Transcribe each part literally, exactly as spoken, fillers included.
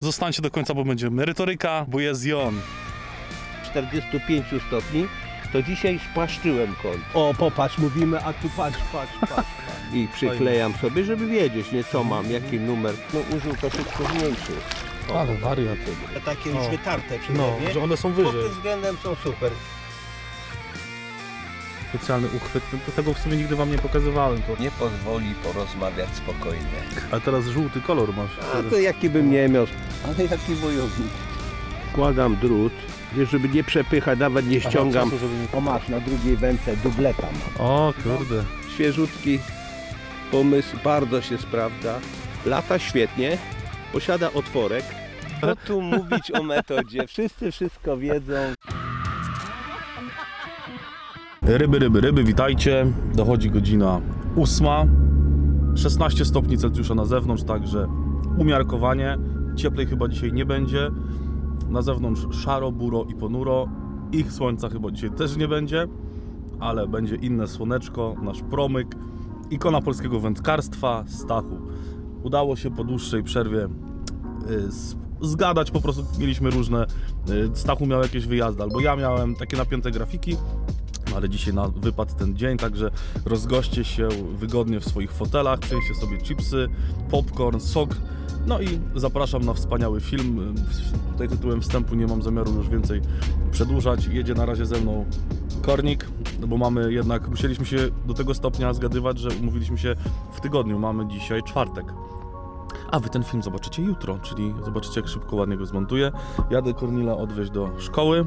Zostańcie do końca, bo będzie merytoryka, bo jest i on. czterdzieści pięć stopni, to dzisiaj spłaszczyłem kąt. O, popatrz, mówimy, a tu patrz, patrz, patrz, patrz. I przyklejam sobie, żeby wiedzieć, nie co mam, jaki numer. No użył troszeczkę mniejszy. O, Ale wariat. takie już O. wytarte przy No, mnie. że one są Pod wyżej. tym względem są super. Specjalny uchwyt, tego w sumie nigdy wam nie pokazywałem. To. Nie pozwoli porozmawiać spokojnie. Ale teraz żółty kolor masz. A to jaki bym nie miał, ale jaki wojownik. Wkładam drut, wiesz, żeby nie przepychać, nawet nie ściągam. Aha, czasu, żeby nie... O, masz na drugiej wędce dubleta mam. O kurde. Świeżutki pomysł, bardzo się sprawdza. Lata świetnie, posiada otworek. Co tu mówić o metodzie? Wszyscy wszystko wiedzą. Ryby, ryby, ryby, witajcie. Dochodzi godzina ósma. szesnaście stopni Celsjusza na zewnątrz, także umiarkowanie. Cieplej chyba dzisiaj nie będzie. Na zewnątrz szaro, buro i ponuro. Ich słońca chyba dzisiaj też nie będzie, ale będzie inne słoneczko, nasz promyk. Ikona polskiego wędkarstwa, Stachu. Udało się po dłuższej przerwie y, zgadać, po prostu mieliśmy różne, y, Stachu miał jakieś wyjazdy, albo ja miałem takie napięte grafiki, ale dzisiaj na wypadł ten dzień, także rozgoście się wygodnie w swoich fotelach, przyjście sobie chipsy, popcorn, sok, no i zapraszam na wspaniały film. Tutaj tytułem wstępu nie mam zamiaru już więcej przedłużać. Jedzie na razie ze mną Kornik, bo mamy jednak, musieliśmy się do tego stopnia zgadywać, że umówiliśmy się w tygodniu, mamy dzisiaj czwartek. A wy ten film zobaczycie jutro, czyli zobaczycie, jak szybko, ładnie go zmontuję. Jadę Kornila odwieźć do szkoły.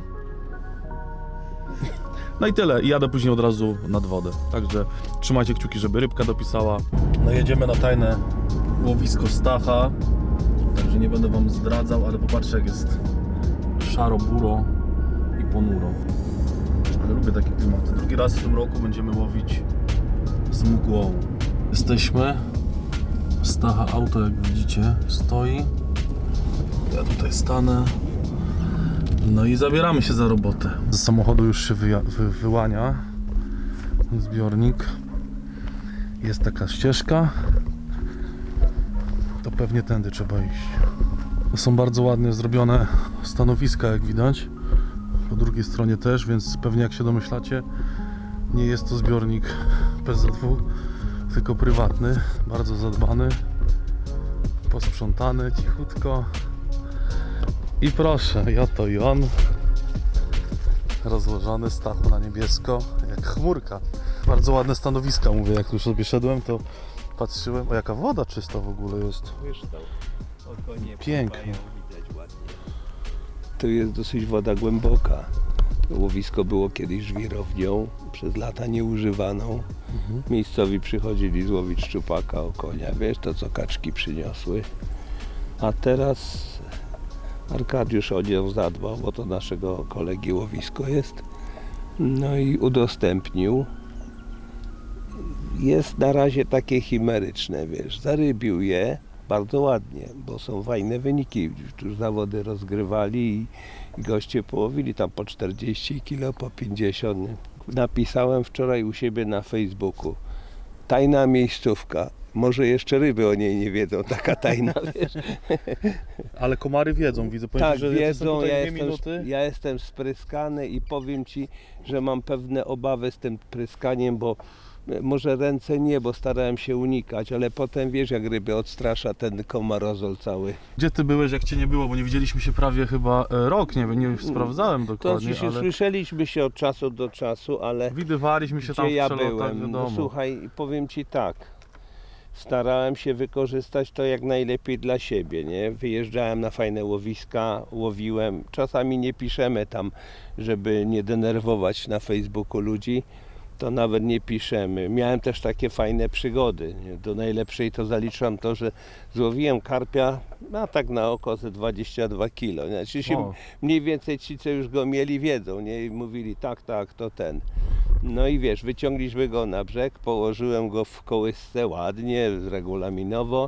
No i tyle. I jadę później od razu nad wodę. Także trzymajcie kciuki, żeby rybka dopisała. No jedziemy na tajne łowisko Stacha. Także nie będę wam zdradzał, ale popatrzcie, jak jest szaro, buro i ponuro. Ale lubię takie klimaty. Drugi raz w tym roku będziemy łowić z mgłą. Jesteśmy. Stacha auto, jak widzicie, stoi. Ja tutaj stanę. No i zabieramy się za robotę. Z samochodu już się wyja- wy- wyłania zbiornik. Jest taka ścieżka. To pewnie tędy trzeba iść. To są bardzo ładnie zrobione stanowiska, jak widać. Po drugiej stronie też, więc pewnie, jak się domyślacie, nie jest to zbiornik P Z W, tylko prywatny, bardzo zadbany, posprzątany cichutko. I proszę, ja to i on, rozłożony Stachu na niebiesko, jak chmurka. Bardzo ładne stanowiska, mówię, jak już sobie szedłem, to patrzyłem, o jaka woda czysta w ogóle jest. Pięknie. Tu jest dosyć woda głęboka. Łowisko było kiedyś żwirownią, przez lata nieużywaną. Mhm. Miejscowi przychodzili złowić szczupaka, okonia, wiesz, to co kaczki przyniosły. A teraz Arkadiusz o nią zadbał, bo to naszego kolegi łowisko jest. No i udostępnił. Jest na razie takie chimeryczne, wiesz, zarybił je bardzo ładnie, bo są fajne wyniki. Już zawody rozgrywali i, i goście połowili tam po czterdzieści kilo, po pięćdziesiąt. Napisałem wczoraj u siebie na Facebooku: tajna miejscówka. Może jeszcze ryby o niej nie wiedzą, taka tajna, wiesz. Ale komary wiedzą, widzę. Powiem Tak, ci, że wiedzą, ja dwie jestem, minuty. ja jestem spryskany i powiem ci, że mam pewne obawy z tym pryskaniem, bo może ręce nie, bo starałem się unikać, ale potem wiesz, jak ryby odstrasza ten komarozol cały. Gdzie ty byłeś, jak cię nie było? Bo nie widzieliśmy się prawie chyba e, rok, nie wiem, nie sprawdzałem To dokładnie, oczywiście ale słyszeliśmy się od czasu do czasu, ale widywaliśmy się tam gdzie w ja przelotach, byłem? No wiadomo. słuchaj, powiem ci tak. Starałem się wykorzystać to jak najlepiej dla siebie, nie? Wyjeżdżałem na fajne łowiska, łowiłem. Czasami nie piszemy tam, żeby nie denerwować na Facebooku ludzi, to nawet nie piszemy. Miałem też takie fajne przygody, nie? Do najlepszej to zaliczam to, że złowiłem karpia, a tak na oko ze dwadzieścia dwa kilo. Znaczy się O. mniej więcej ci, co już go mieli, wiedzą, nie? I mówili tak, tak, to ten. No i wiesz, wyciągliśmy go na brzeg, położyłem go w kołysce ładnie, regulaminowo.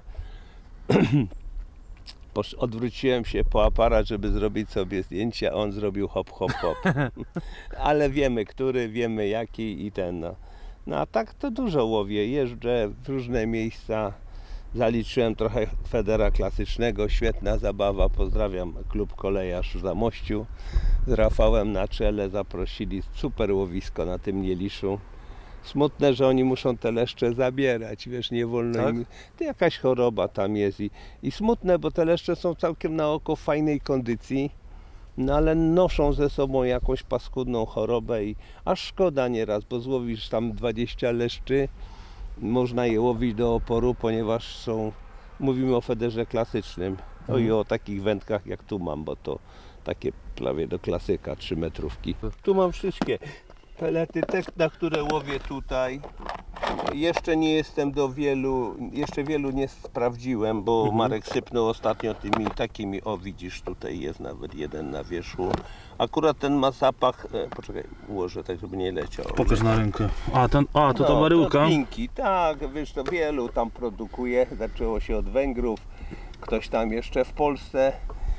Odwróciłem się po aparat, żeby zrobić sobie zdjęcie, a on zrobił hop, hop, hop. Ale wiemy, który, wiemy jaki i ten. No, no a tak to dużo łowię, jeżdżę w różne miejsca. Zaliczyłem trochę federa klasycznego, świetna zabawa, pozdrawiam klub Kolejarz w Zamościu. Z Rafałem na czele zaprosili, super łowisko na tym Nieliszu. Smutne, że oni muszą te leszcze zabierać, wiesz, nie wolno Tak? im, to jakaś choroba tam jest i, i smutne, bo te leszcze są całkiem na oko w fajnej kondycji, no ale noszą ze sobą jakąś paskudną chorobę i aż szkoda nieraz, bo złowisz tam dwadzieścia leszczy, można je łowić do oporu, ponieważ są, mówimy o federze klasycznym, no i o takich wędkach jak tu mam, bo to takie prawie do klasyka, trzy metrówki. Tu mam wszystkie pelety, te, na które łowię tutaj. Jeszcze nie jestem do wielu, jeszcze wielu nie sprawdziłem, bo Mhm. Marek sypnął ostatnio tymi takimi, o widzisz, tutaj jest nawet jeden na wierzchu. Akurat ten ma zapach, e, poczekaj, ułożę tak, żeby nie leciał. Pokaż na rękę. A, ten, a to ta No, baryłka. To pinki, tak, wiesz, to wielu tam produkuje, zaczęło się od Węgrów, ktoś tam jeszcze w Polsce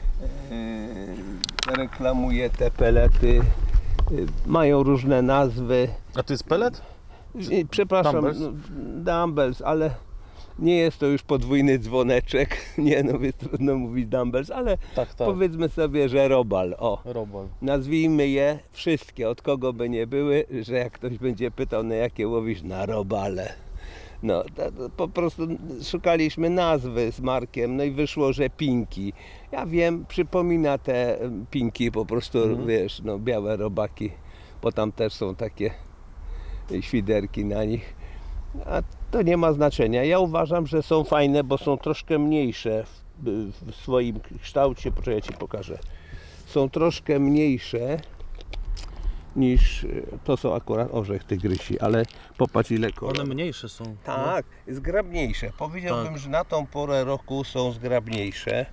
yy, reklamuje te pelety, yy, mają różne nazwy. A to jest pelet? I, przepraszam, Dumbbells? no, dumbbells, ale nie jest to już podwójny dzwoneczek, nie no, jest trudno mówić dumbbells, ale Tak, tak. powiedzmy sobie, że robal, o. Robal. Nazwijmy je wszystkie, od kogo by nie były, że jak ktoś będzie pytał, na jakie łowisz, na robale. No, to, to po prostu szukaliśmy nazwy z Markiem, no i wyszło, że pinki. Ja wiem, przypomina te em, pinki, po prostu, Mhm. wiesz, no białe robaki, bo tam też są takie świderki na nich. A to nie ma znaczenia. Ja uważam, że są fajne, bo są troszkę mniejsze w, w swoim kształcie. Poczekaj, ja ci pokażę. Są troszkę mniejsze niż, to są akurat orzech tygrysi, ale popatrz ile kolor. One mniejsze są. Tak, zgrabniejsze. Powiedziałbym, Tak. że na tą porę roku są zgrabniejsze.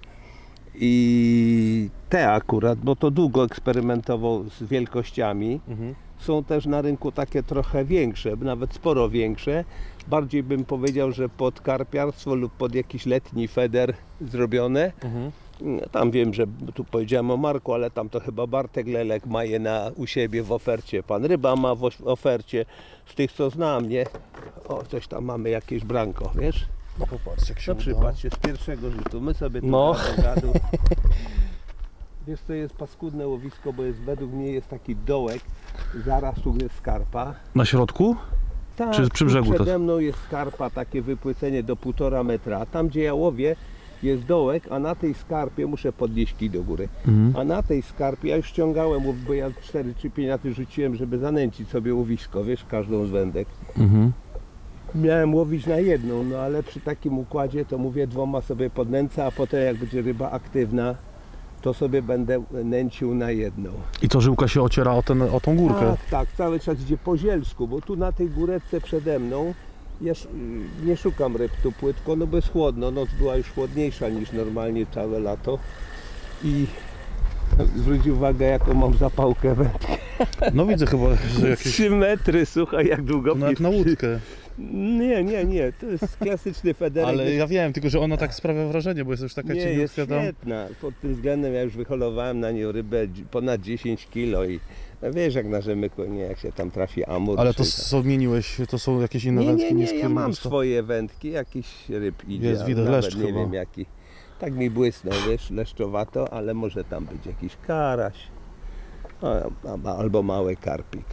I te akurat, bo to długo eksperymentował z wielkościami. Mhm. Są też na rynku takie trochę większe, nawet sporo większe. Bardziej bym powiedział, że pod karpiarstwo lub pod jakiś letni feder zrobione. Mhm. Tam wiem, że tu powiedziałem o Marku, ale tam to chyba Bartek Lelek ma je na, u siebie w ofercie. Pan Ryba ma w of- ofercie. Z tych co znam, nie? O, coś tam mamy, jakieś branko, wiesz? No popatrz jak się No przypatrzcie, z pierwszego rzutu. My sobie tu No. gadu, gadu. Wiesz, to jest paskudne łowisko, bo jest, według mnie jest taki dołek, zaraz tu jest skarpa. Na środku? Tak, Czy przy tu brzegu to- przede mną jest skarpa, takie wypłycenie do półtora metra. Tam gdzie ja łowię jest dołek, a na tej skarpie muszę podnieść kij do góry. Mhm. A na tej skarpie, ja już ściągałem, łow- bo ja cztery czy pięć razy rzuciłem, żeby zanęcić sobie łowisko, wiesz, każdą z wędek. Mhm. Miałem łowić na jedną, no ale przy takim układzie to mówię dwoma sobie podnęcę, a potem jak będzie ryba aktywna, to sobie będę nęcił na jedną. I to żyłka się ociera o, ten, o tą górkę. Tak, tak, cały czas idzie po zielsku, bo tu na tej góreczce przede mną ja sz- nie szukam ryb tu płytko, no bo jest chłodno, noc była już chłodniejsza niż normalnie całe lato i zwróć uwagę jaką mam zapałkę wędkę. No widzę chyba, że jakieś... trzy metry, słuchaj, jak długo No jak na łódkę. Nie, nie, nie, to jest klasyczny federek. Ale ja wiem, tylko że ona tak sprawia wrażenie, bo jest już taka Nie, jest cieniutka tam. świetna. Pod tym względem ja już wyholowałem na nią rybę dzi- ponad dziesięć kilo i no wiesz jak na rzemyku, nie, jak się tam trafi amur. Ale czy to tam- zmieniłeś, to są jakieś inne Nie, wędki nie, nie, niż ja które mam byś to- swoje wędki, jakiś ryb idzie. Jest, a widać, nawet leszcz nie chyba. wiem jaki. Tak mi błysnął, wiesz, leszczowato, ale może tam być jakiś karaś. A, a, albo mały karpik.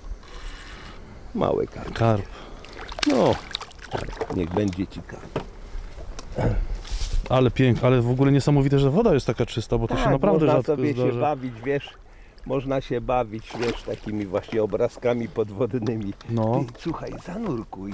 Mały karpik. Karp. No, karp, niech będzie ci karp. Ale pięknie, ale w ogóle niesamowite, że woda jest taka czysta, bo to się Tak, naprawdę można rzadko sobie zdarza. się bawić, wiesz, można się bawić, wiesz, takimi właśnie obrazkami podwodnymi. No. Ty, słuchaj, zanurkuj.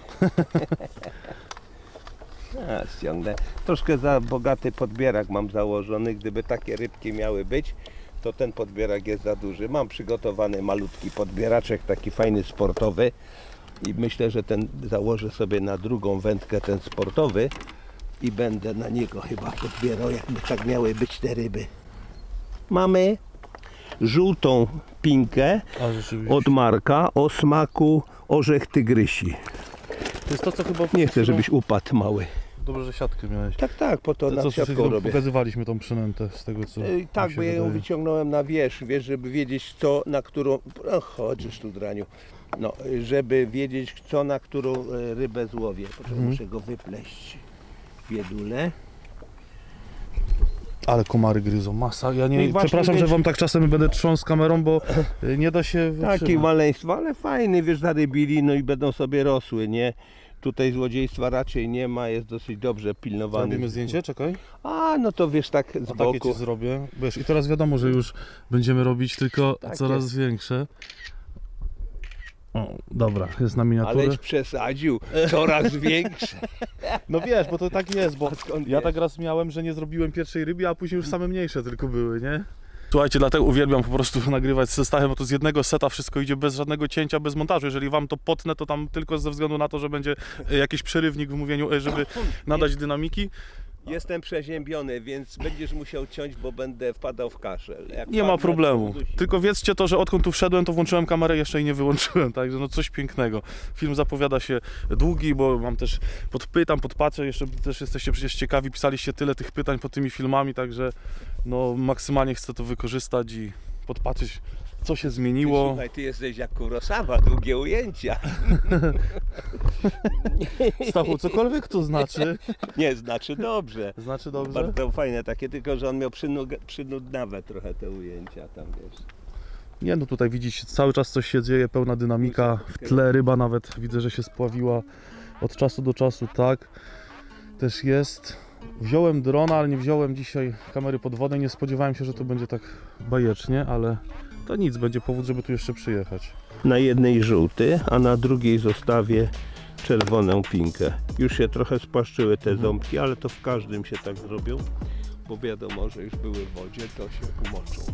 A, ściągnę. Troszkę za bogaty podbierak mam założony, gdyby takie rybki miały być, to ten podbierak jest za duży. Mam przygotowany malutki podbieraczek, taki fajny sportowy i myślę, że ten założę sobie na drugą wędkę, ten sportowy i będę na niego chyba podbierał, jakby tak miały być te ryby. Mamy żółtą pinkę A rzeczywiście. od Marka o smaku orzech tygrysi. To jest to, co chyba... Nie chcę, żebyś upadł mały. Dobrze, że siatkę miałeś. Tak, tak, po to To, nad co przed siatką chwilą robię. pokazywaliśmy tą przynętę z tego, co Ej, mi tak, się bo ja ją wydaje. wyciągnąłem na wierzch, wiesz, żeby wiedzieć co, na którą... O, chodzisz tu, draniu. No, żeby wiedzieć co, na którą e, rybę złowię. Poczekaj, Mhm. muszę go wypleść. biedule. Ale komary gryzą, masa. Ja No nie, i właśnie, przepraszam, że wiesz- wam tak czasem będę trząsł kamerą, bo y, nie da się Takie wytrzymać. maleństwo, ale fajny, wiesz, zarybili, no i będą sobie rosły, nie? Tutaj złodziejstwa raczej nie ma, jest dosyć dobrze pilnowany. Zrobimy zdjęcie, czekaj. A, no to wiesz, tak z A takie boku. ci zrobię. Wiesz, i teraz wiadomo, że już będziemy robić tylko Tak coraz jest. większe. O, dobra, jest na miniaturę. Aleś przesadził, coraz większe. No wiesz, bo to tak jest, bo A skąd ja wiesz? tak raz miałem, że nie zrobiłem pierwszej ryby, a później już same mniejsze tylko były, nie? Słuchajcie, dlatego uwielbiam po prostu nagrywać z Stachem, bo to z jednego seta wszystko idzie bez żadnego cięcia, bez montażu. Jeżeli wam to potnę, to tam tylko ze względu na to, że będzie e, jakiś przerywnik w mówieniu, e, żeby nadać dynamiki. Jestem przeziębiony, więc będziesz musiał ciąć, bo będę wpadał w kaszel. Jak Nie ma wpadnę, to problemu. udusi. Tylko wiedzcie to, że odkąd tu wszedłem, to włączyłem kamerę, jeszcze jej nie wyłączyłem, także no coś pięknego. Film zapowiada się długi, bo mam też podpytam, podpatrzę, jeszcze też jesteście przecież ciekawi, pisaliście tyle tych pytań pod tymi filmami, także no maksymalnie chcę to wykorzystać i podpatrzeć, co się Ty, zmieniło. słuchaj, ty jesteś jak Kurosawa, długie ujęcia. Stachu, cokolwiek to znaczy. Nie, znaczy dobrze. Znaczy dobrze? Bardzo fajne takie, tylko że on miał przynud- przynudnawe trochę te ujęcia tam, wiesz. Nie no, tutaj widzicie, cały czas coś się dzieje, pełna dynamika, w tle ryba nawet widzę, że się spławiła od czasu do czasu, tak, też jest. Wziąłem drona, ale nie wziąłem dzisiaj kamery podwodnej, nie spodziewałem się, że to będzie tak bajecznie, ale to nic, będzie powód, żeby tu jeszcze przyjechać. Na jednej żółty, a na drugiej zostawię czerwoną pinkę. Już się trochę spłaszczyły te ząbki, ale to w każdym się tak zrobią, bo wiadomo, że już były w wodzie, to się umoczą.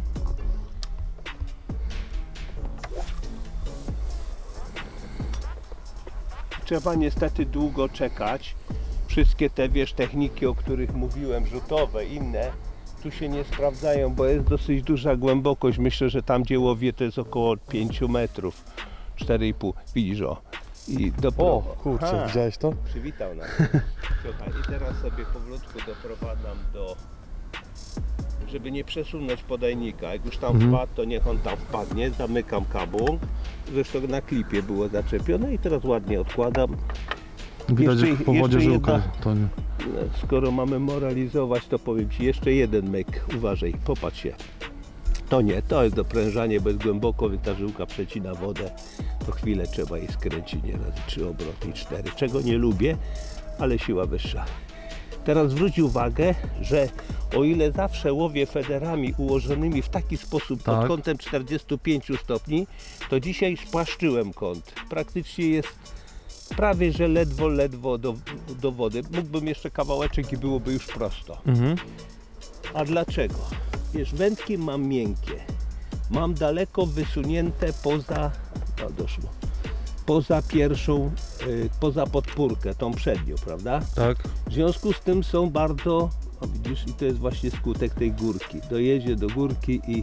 Trzeba niestety długo czekać. Wszystkie te, wiesz, techniki, o których mówiłem, rzutowe, inne, tu się nie sprawdzają, bo jest dosyć duża głębokość. Myślę, że tam, gdzie łowię, to jest około pięć metrów, cztery i pół. Widzisz, o. I do O, kurczę, widziałeś to? Przywitał nas. Słuchaj, i teraz sobie powolutku doprowadzam do... Żeby nie przesunąć podajnika. Jak już tam Mhm. wpadł, to niech on tam wpadnie. Zamykam kabłąk. Zresztą na klipie było zaczepione i teraz ładnie odkładam. Widać, Jeszcze- że po wodzie jeszcze żyłka. jedna- To nie. No, skoro mamy moralizować, to powiem Ci jeszcze jeden myk. Uważaj, popatrz się. To nie, to jest doprężanie, bo jest głęboko, więc ta żyłka przecina wodę. To chwilę trzeba jej skręcić, nie razy trzy obroty i cztery. Czego nie lubię, ale siła wyższa. Teraz zwróć uwagę, że o ile zawsze łowię federami ułożonymi w taki sposób pod Tak. kątem czterdziestu pięciu stopni, to dzisiaj spłaszczyłem kąt. Praktycznie jest prawie, że ledwo, ledwo do, do wody. Mógłbym jeszcze kawałeczek i byłoby już prosto. Mhm. A dlaczego? Wiesz, wędki mam miękkie. Mam daleko wysunięte poza, no doszło, poza pierwszą, y, poza podpórkę, tą przednią, prawda? Tak. W związku z tym są bardzo, o widzisz, i to jest właśnie skutek tej górki. Dojedzie do górki i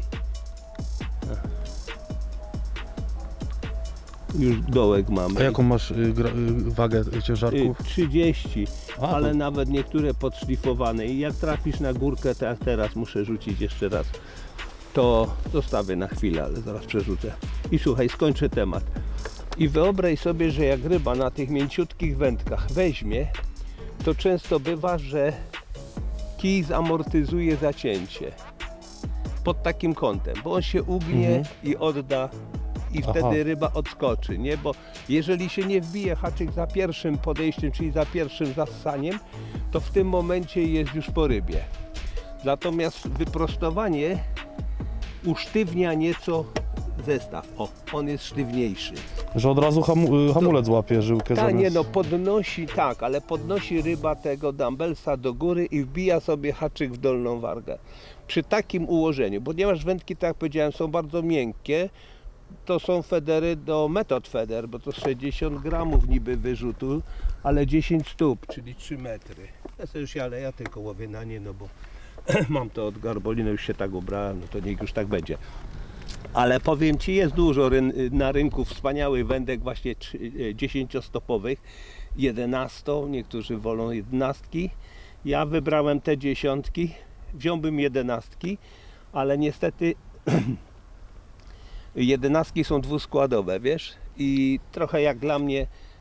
już dołek mamy. A jaką masz y, gra, y, wagę y, Y, ciężarków? trzydzieści, A, ale to- nawet niektóre podszlifowane i jak trafisz na górkę, to jak teraz muszę rzucić jeszcze raz, to zostawię na chwilę, ale zaraz przerzucę. I słuchaj, skończę temat. I wyobraź sobie, że jak ryba na tych mięciutkich wędkach weźmie, to często bywa, że kij zamortyzuje zacięcie pod takim kątem, bo on się ugnie Mhm. i odda i Aha. wtedy ryba odskoczy, nie? Bo jeżeli się nie wbije haczyk za pierwszym podejściem, czyli za pierwszym zassaniem, to w tym momencie jest już po rybie. Natomiast wyprostowanie usztywnia nieco zestaw. O, on jest sztywniejszy. Że od razu hamu, y, hamulec łapie żyłkę Tak, zamiast... nie no, podnosi, tak, ale podnosi ryba tego dumbbellsa do góry i wbija sobie haczyk w dolną wargę. Przy takim ułożeniu, ponieważ wędki, tak jak powiedziałem, są bardzo miękkie, to są federy do Method Feder, bo to sześćdziesiąt gramów niby wyrzutu, ale dziesięć stóp, czyli trzy metry. Ja sobie już, ale ja tylko łowię na nie, no bo mam to od Garbolina, już się tak ubrałem, no to niech już tak będzie. Ale powiem Ci, jest dużo ryn na rynku wspaniałych wędek właśnie dziesięciostopowych, jedenasto, niektórzy wolą jedenastki. Ja wybrałem te dziesiątki, wziąłbym jedenastki, ale niestety jedenastki są dwuskładowe, wiesz, i trochę jak dla mnie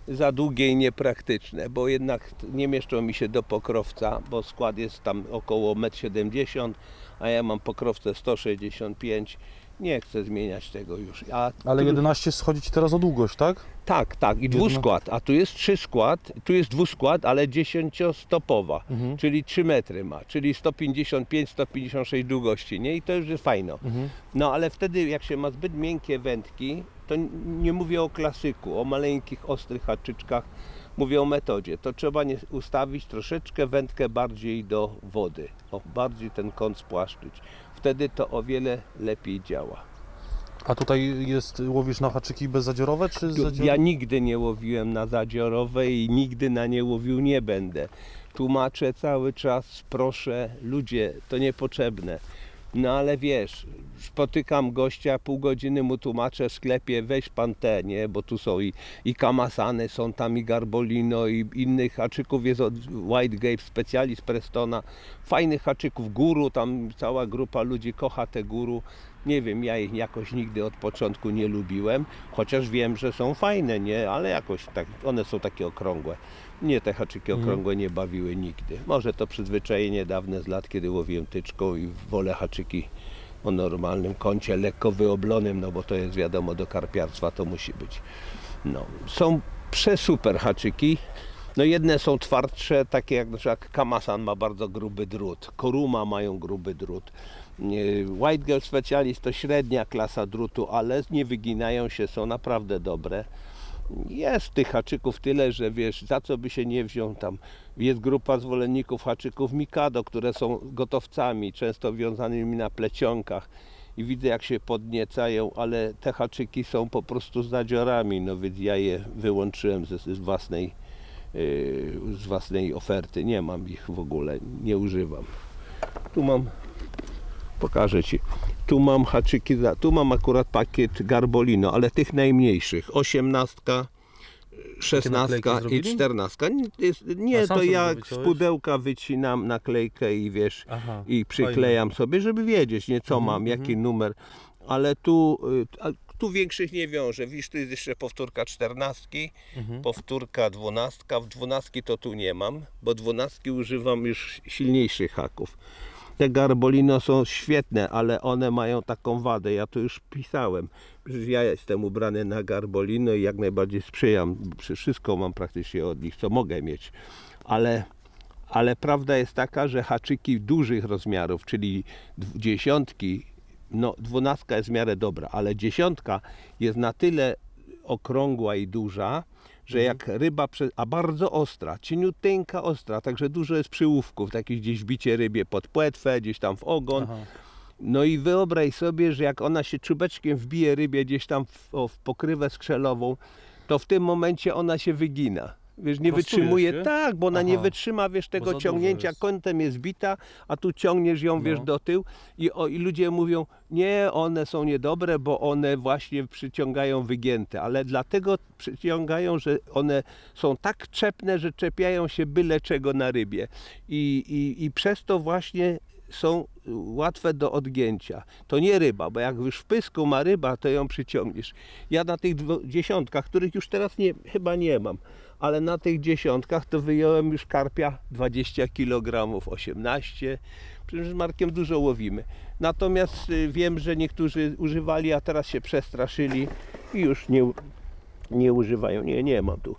za długie i niepraktyczne, bo jednak nie mieszczą mi się do pokrowca, bo skład jest tam około metr siedemdziesiąt, a ja mam pokrowce sto sześćdziesiąt pięć. Nie chcę zmieniać tego już. A Ale tu- jedenaście schodzi ci teraz o długość, tak? Tak, tak. I dwuskład. A tu jest trzy skład, tu jest dwuskład, ale dziesięciostopowa, Mhm. czyli trzy metry ma, czyli sto pięćdziesiąt pięć sto pięćdziesiąt sześć długości, nie? I to już jest fajno. Mhm. No ale wtedy jak się ma zbyt miękkie wędki, to n- nie mówię o klasyku, o maleńkich, ostrych haczyczkach, mówię o metodzie. To trzeba nie ustawić troszeczkę wędkę bardziej do wody, o, bardziej ten kąt spłaszczyć. Wtedy to o wiele lepiej działa. A tutaj jest, łowisz na haczyki bezzadziorowe, czy Tu- zadziorowe? Ja nigdy nie łowiłem na zadziorowe i nigdy na nie łowił nie będę. Tłumaczę cały czas, proszę, ludzie, to niepotrzebne. No ale wiesz, spotykam gościa, pół godziny mu tłumaczę w sklepie, weź pan te, nie? Bo tu są i, i kamasany, są tam i garbolino, i innych haczyków, jest od White Gape, specjalist Prestona, fajnych haczyków, guru, tam cała grupa ludzi kocha te guru. Nie wiem, ja ich jakoś nigdy od początku nie lubiłem, chociaż wiem, że są fajne, nie? Ale jakoś tak, one są takie okrągłe. Mnie te haczyki okrągłe nie bawiły nigdy. Może to przyzwyczajenie dawne z lat, kiedy łowiłem tyczką i wolę haczyki o normalnym kącie, lekko wyoblonym, no bo to jest wiadomo, do karpiarstwa to musi być. No, są przesuper haczyki. No jedne są twardsze, takie jak na przykład Kamasan ma bardzo gruby drut, Koruma mają gruby drut. White Girl Specialist to średnia klasa drutu, ale nie wyginają się, są naprawdę dobre. Jest tych haczyków tyle, że wiesz, za co by się nie wziął tam. Jest grupa zwolenników haczyków Mikado, które są gotowcami, często wiązanymi na plecionkach. I widzę, jak się podniecają, ale te haczyki są po prostu z zadziorami, no więc ja je wyłączyłem z, z własnej yy, z własnej oferty. Nie mam ich w ogóle, nie używam. Tu mam, pokażę Ci. Tu mam haczyki, za- tu mam akurat pakiet Garbolino, ale tych najmniejszych. osiemnastka, szesnastka i zrobili? czternastka. Nie, jest- nie A sam to sobie ja wyciąłeś? z pudełka wycinam naklejkę i wiesz, Aha, i przyklejam sobie, żeby wiedzieć, nie co Mhm, mam, jaki numer. Ale tu, y, a tu większych nie wiążę. Widzisz, tu jest jeszcze powtórka czternastki, Mhm. powtórka dwunastka. W dwunastki to tu nie mam, bo dwunastki używam już silniejszych haków. Te Garbolino są świetne, ale one mają taką wadę. Ja to już pisałem. Przecież ja jestem ubrany na Garbolino i jak najbardziej sprzyjam. Przecież wszystko mam praktycznie od nich, co mogę mieć. Ale, ale prawda jest taka, że haczyki dużych rozmiarów, czyli dw- dziesiątki, no dwunastka jest w miarę dobra, ale dziesiątka jest na tyle okrągła i duża, że jak ryba, prze- a bardzo ostra, cieniuteńka ostra, także dużo jest przyłówków, takich gdzieś bicie rybie pod płetwę, gdzieś tam w ogon. Aha. No i wyobraź sobie, że jak ona się czubeczkiem wbije rybie gdzieś tam w, o, w pokrywę skrzelową, to w tym momencie ona się wygina. Wiesz, nie Prostuje wytrzymuje, się? tak, bo ona Aha. nie wytrzyma, wiesz, za tego dużo ciągnięcia, jest. kątem jest bita, a tu ciągniesz ją, wiesz, No. do tyłu i, o, i ludzie mówią, nie, one są niedobre, bo one właśnie przyciągają wygięte, ale dlatego przyciągają, że one są tak czepne, że czepiają się byle czego na rybie i, i, i przez to właśnie są łatwe do odgięcia. To nie ryba, bo jak już w pysku ma ryba, to ją przyciągniesz. Ja na tych dwo- dziesiątkach, których już teraz nie, chyba nie mam, ale na tych dziesiątkach to wyjąłem już karpia dwadzieścia kilogramów, osiemnaście. Przecież z Markiem dużo łowimy. Natomiast y, wiem, że niektórzy używali, a teraz się przestraszyli i już nie, u- nie używają. Nie, nie mam tu.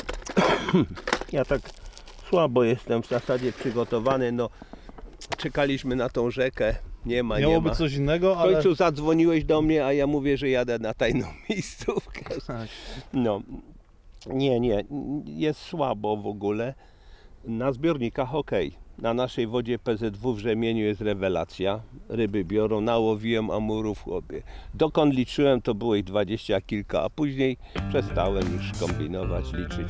Ja tak słabo jestem w zasadzie przygotowany. No, czekaliśmy na tą rzekę. Nie ma, Miało nie być ma. coś innego, W ale... końcu zadzwoniłeś do mnie, a ja mówię, że jadę na tajną miejscówkę. Tak. No, nie, nie, jest słabo w ogóle. Na zbiornikach ok. Na naszej wodzie P Z W w Rzemieniu jest rewelacja. Ryby biorą, nałowiłem amurów, chłopie. Dokąd liczyłem, to było ich dwadzieścia kilka, a później przestałem już kombinować, liczyć.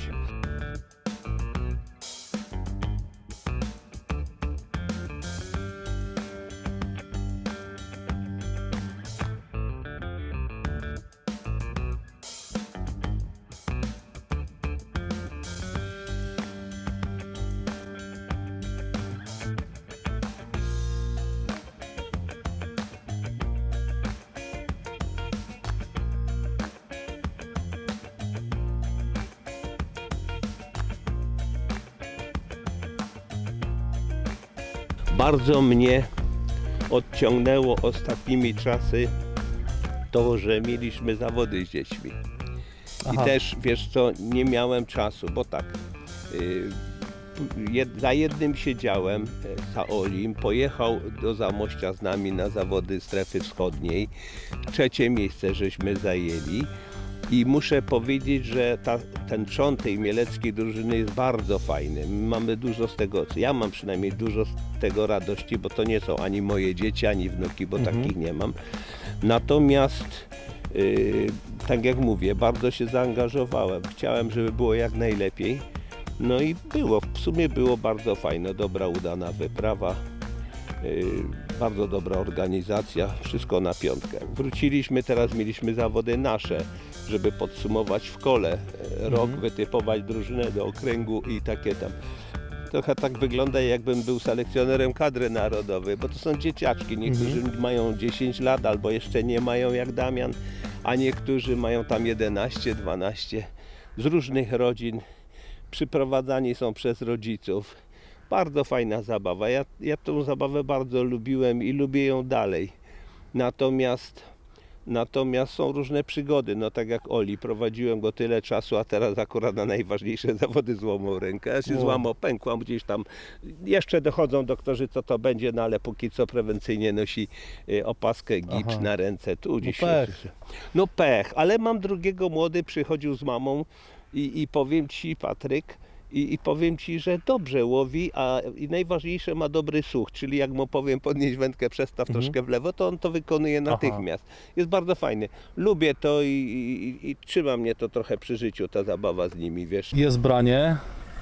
Bardzo mnie odciągnęło ostatnimi czasy to, że mieliśmy zawody z dziećmi. I Aha. też, wiesz co, nie miałem czasu, bo tak, yy, jed, za jednym siedziałem, Saolim pojechał do Zamościa z nami na zawody strefy wschodniej. Trzecie miejsce żeśmy zajęli. I muszę powiedzieć, że ta, ten trzon tej mieleckiej drużyny jest bardzo fajny. Mamy dużo z tego, ja mam przynajmniej dużo z tego radości, bo to nie są ani moje dzieci, ani wnuki, bo Mhm. takich nie mam. Natomiast, yy, tak jak mówię, bardzo się zaangażowałem. Chciałem, żeby było jak najlepiej. No i było, w sumie było bardzo fajne, dobra, udana wyprawa. Yy, bardzo dobra organizacja, wszystko na piątkę. Wróciliśmy, teraz mieliśmy zawody nasze, żeby podsumować w kole e, rok, Mhm. wytypować drużynę do okręgu i takie tam. Trochę tak wygląda, jakbym był selekcjonerem kadry narodowej, bo to są dzieciaczki. Niektórzy mają dziesięć lat albo jeszcze nie mają jak Damian, a niektórzy mają tam jedenaście, dwanaście z różnych rodzin. Przyprowadzani są przez rodziców. Bardzo fajna zabawa. Ja, ja tą zabawę bardzo lubiłem i lubię ją dalej. Natomiast, natomiast są różne przygody. No tak jak Oli, prowadziłem go tyle czasu, a teraz akurat na najważniejsze zawody złamał rękę. Ja się Wow. złamał, pękłam gdzieś tam. Jeszcze dochodzą doktorzy, co to będzie, no ale póki co prewencyjnie nosi y, opaskę, gips Aha. na ręce. Tu gdzieś pech. No pech, ale mam drugiego, młody przychodził z mamą i, i powiem Ci, Patryk, I, I powiem Ci, że dobrze łowi, a i najważniejsze ma dobry słuch, czyli jak mu powiem podnieść wędkę, przestaw Mhm. troszkę w lewo, to on to wykonuje natychmiast. Jest bardzo fajny. Lubię to i, i, i trzyma mnie to trochę przy życiu, ta zabawa z nimi, wiesz. Jest branie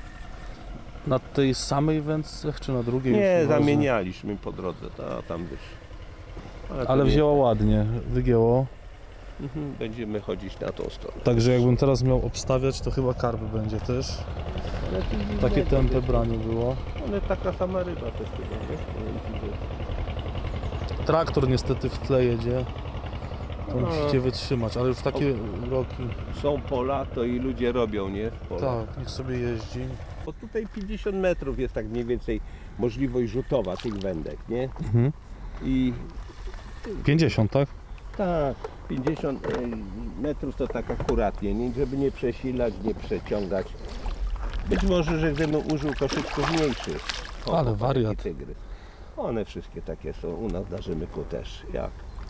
na tej samej wędce, czy na drugiej? Nie, Już waży. zamienialiśmy po drodze, to tam wiesz. Ale, to Ale nie- wzięło ładnie, wygięło. Mhm, będziemy chodzić na tą stronę. Także jakbym teraz miał obstawiać, to chyba karp będzie też. Ale to jest Takie innego, tępe wiesz. branie było. Ale taka sama ryba też chyba, wiesz. Powiem ci, że- Traktor niestety w tle jedzie. To No. musicie wytrzymać, ale już takie roki. Są pola, to i ludzie robią, nie? W polach. Tak, niech sobie jeździ. Bo tutaj pięćdziesiąt metrów jest tak mniej więcej możliwość rzutowa tych wędek, nie? Mhm. I pięćdziesiąt, tak? tak, pięćdziesiąt e, metrów to tak akuratnie, nie? Żeby nie przesilać, nie przeciągać. Być może, że gdybym użył koszyczków mniejszych. Ale taki wariat. Tygrys. One wszystkie takie są, u nas na Rzymyku też, jak?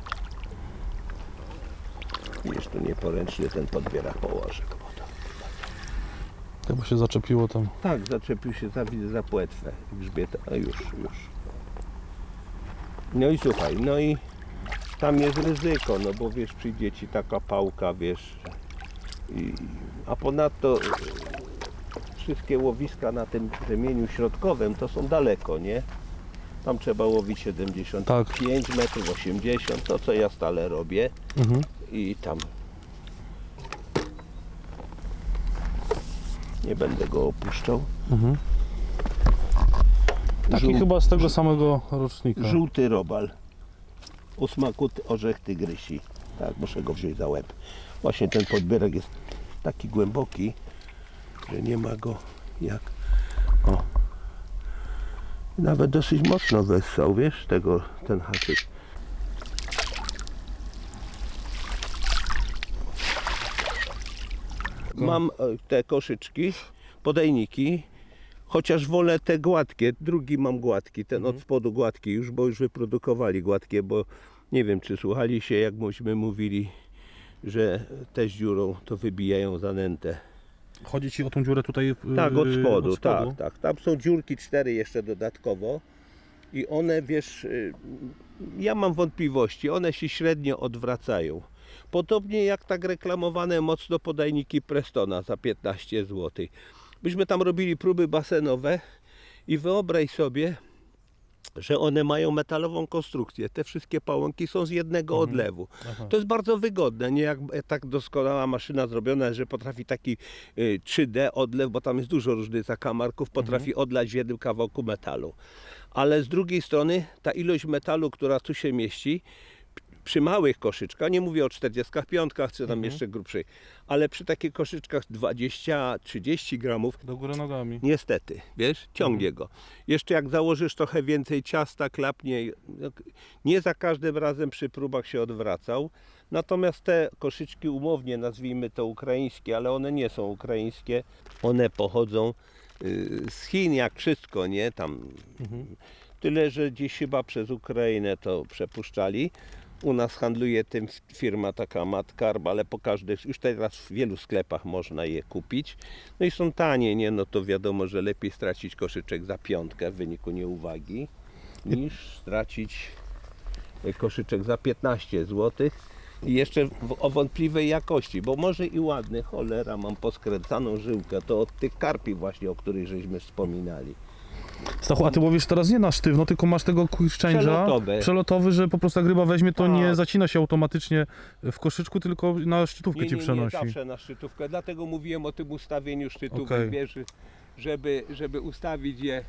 Widzisz, tu nieporęcznie ten podbierak położy. To bo się zaczepiło tam. Tak, zaczepił się za, widzę, za płetwę grzbieta, a już, już. No i słuchaj, no i tam jest ryzyko, no bo wiesz, przyjdzie ci taka pałka, wiesz, i, a ponadto e, wszystkie łowiska na tym rzemieniu środkowym to są daleko, nie? Tam trzeba łowić siedemdziesiąt pięć metrów, osiemdziesiąt, to co ja stale robię Mhm. i tam nie będę go opuszczał. Mhm. Taki Żół- chyba z tego samego rocznika. Żółty robal o smaku ty- orzech tygrysi. Tak, muszę go wziąć za łeb. Właśnie ten podbierak jest taki głęboki, że nie ma go jak... O. Nawet dosyć mocno wessał, wiesz, tego, ten haczyk. Mam e, te koszyczki, podajniki, chociaż wolę te gładkie. Drugi mam gładki, ten od spodu gładki już, bo już wyprodukowali gładkie, bo nie wiem, czy słuchali się, jak myśmy mówili, że te z dziurą to wybijają zanętę. Chodzi Ci o tą dziurę tutaj? Yy, Tak, od spodu, od spodu? tak, tak. Tam są dziurki cztery jeszcze dodatkowo i one, wiesz, y, ja mam wątpliwości, one się średnio odwracają. Podobnie jak tak reklamowane mocno podajniki Prestona za piętnaście złotych. Myśmy tam robili próby basenowe i wyobraź sobie, że one mają metalową konstrukcję. Te wszystkie pałąki są z jednego Mhm. odlewu. Aha. To jest bardzo wygodne, nie jak tak doskonała maszyna zrobiona, że potrafi taki y, trzy D odlew, bo tam jest dużo różnych zakamarków, potrafi Mhm. odlać w jednym kawałku metalu. Ale z drugiej strony ta ilość metalu, która tu się mieści, przy małych koszyczkach, nie mówię o czterdziestkach piątkach, czy tam Mhm. jeszcze grubszej, ale przy takich koszyczkach dwadzieścia trzydzieści gramów, Do góry nogami. niestety, wiesz, ciągnie Mhm. go. Jeszcze jak założysz trochę więcej ciasta, klapnie, nie za każdym razem przy próbach się odwracał. Natomiast te koszyczki umownie, nazwijmy to ukraińskie, ale one nie są ukraińskie, one pochodzą y, z Chin, jak wszystko, nie? Tam Mhm. tyle, że gdzieś chyba przez Ukrainę to przepuszczali. U nas handluje tym firma taka Matkarb, ale po każdych, już teraz w wielu sklepach można je kupić. No i są tanie, nie? No to wiadomo, że lepiej stracić koszyczek za piątkę w wyniku nieuwagi, niż stracić koszyczek za piętnaście złotych. I jeszcze w, o wątpliwej jakości, bo może i ładny, cholera, mam poskręcaną żyłkę, to od tych karpi właśnie, o których żeśmy wspominali. Stachu, a ty łowisz teraz nie na sztywno, tylko masz tego quick change'a Przelotowy. przelotowy, że po prostu jak ryba weźmie, to Tak. nie zacina się automatycznie w koszyczku, tylko na szczytówkę Nie, ci nie, nie, przenosi. zawsze na szczytówkę, dlatego mówiłem o tym ustawieniu szczytówek, Okej. wiesz, żeby, żeby ustawić je.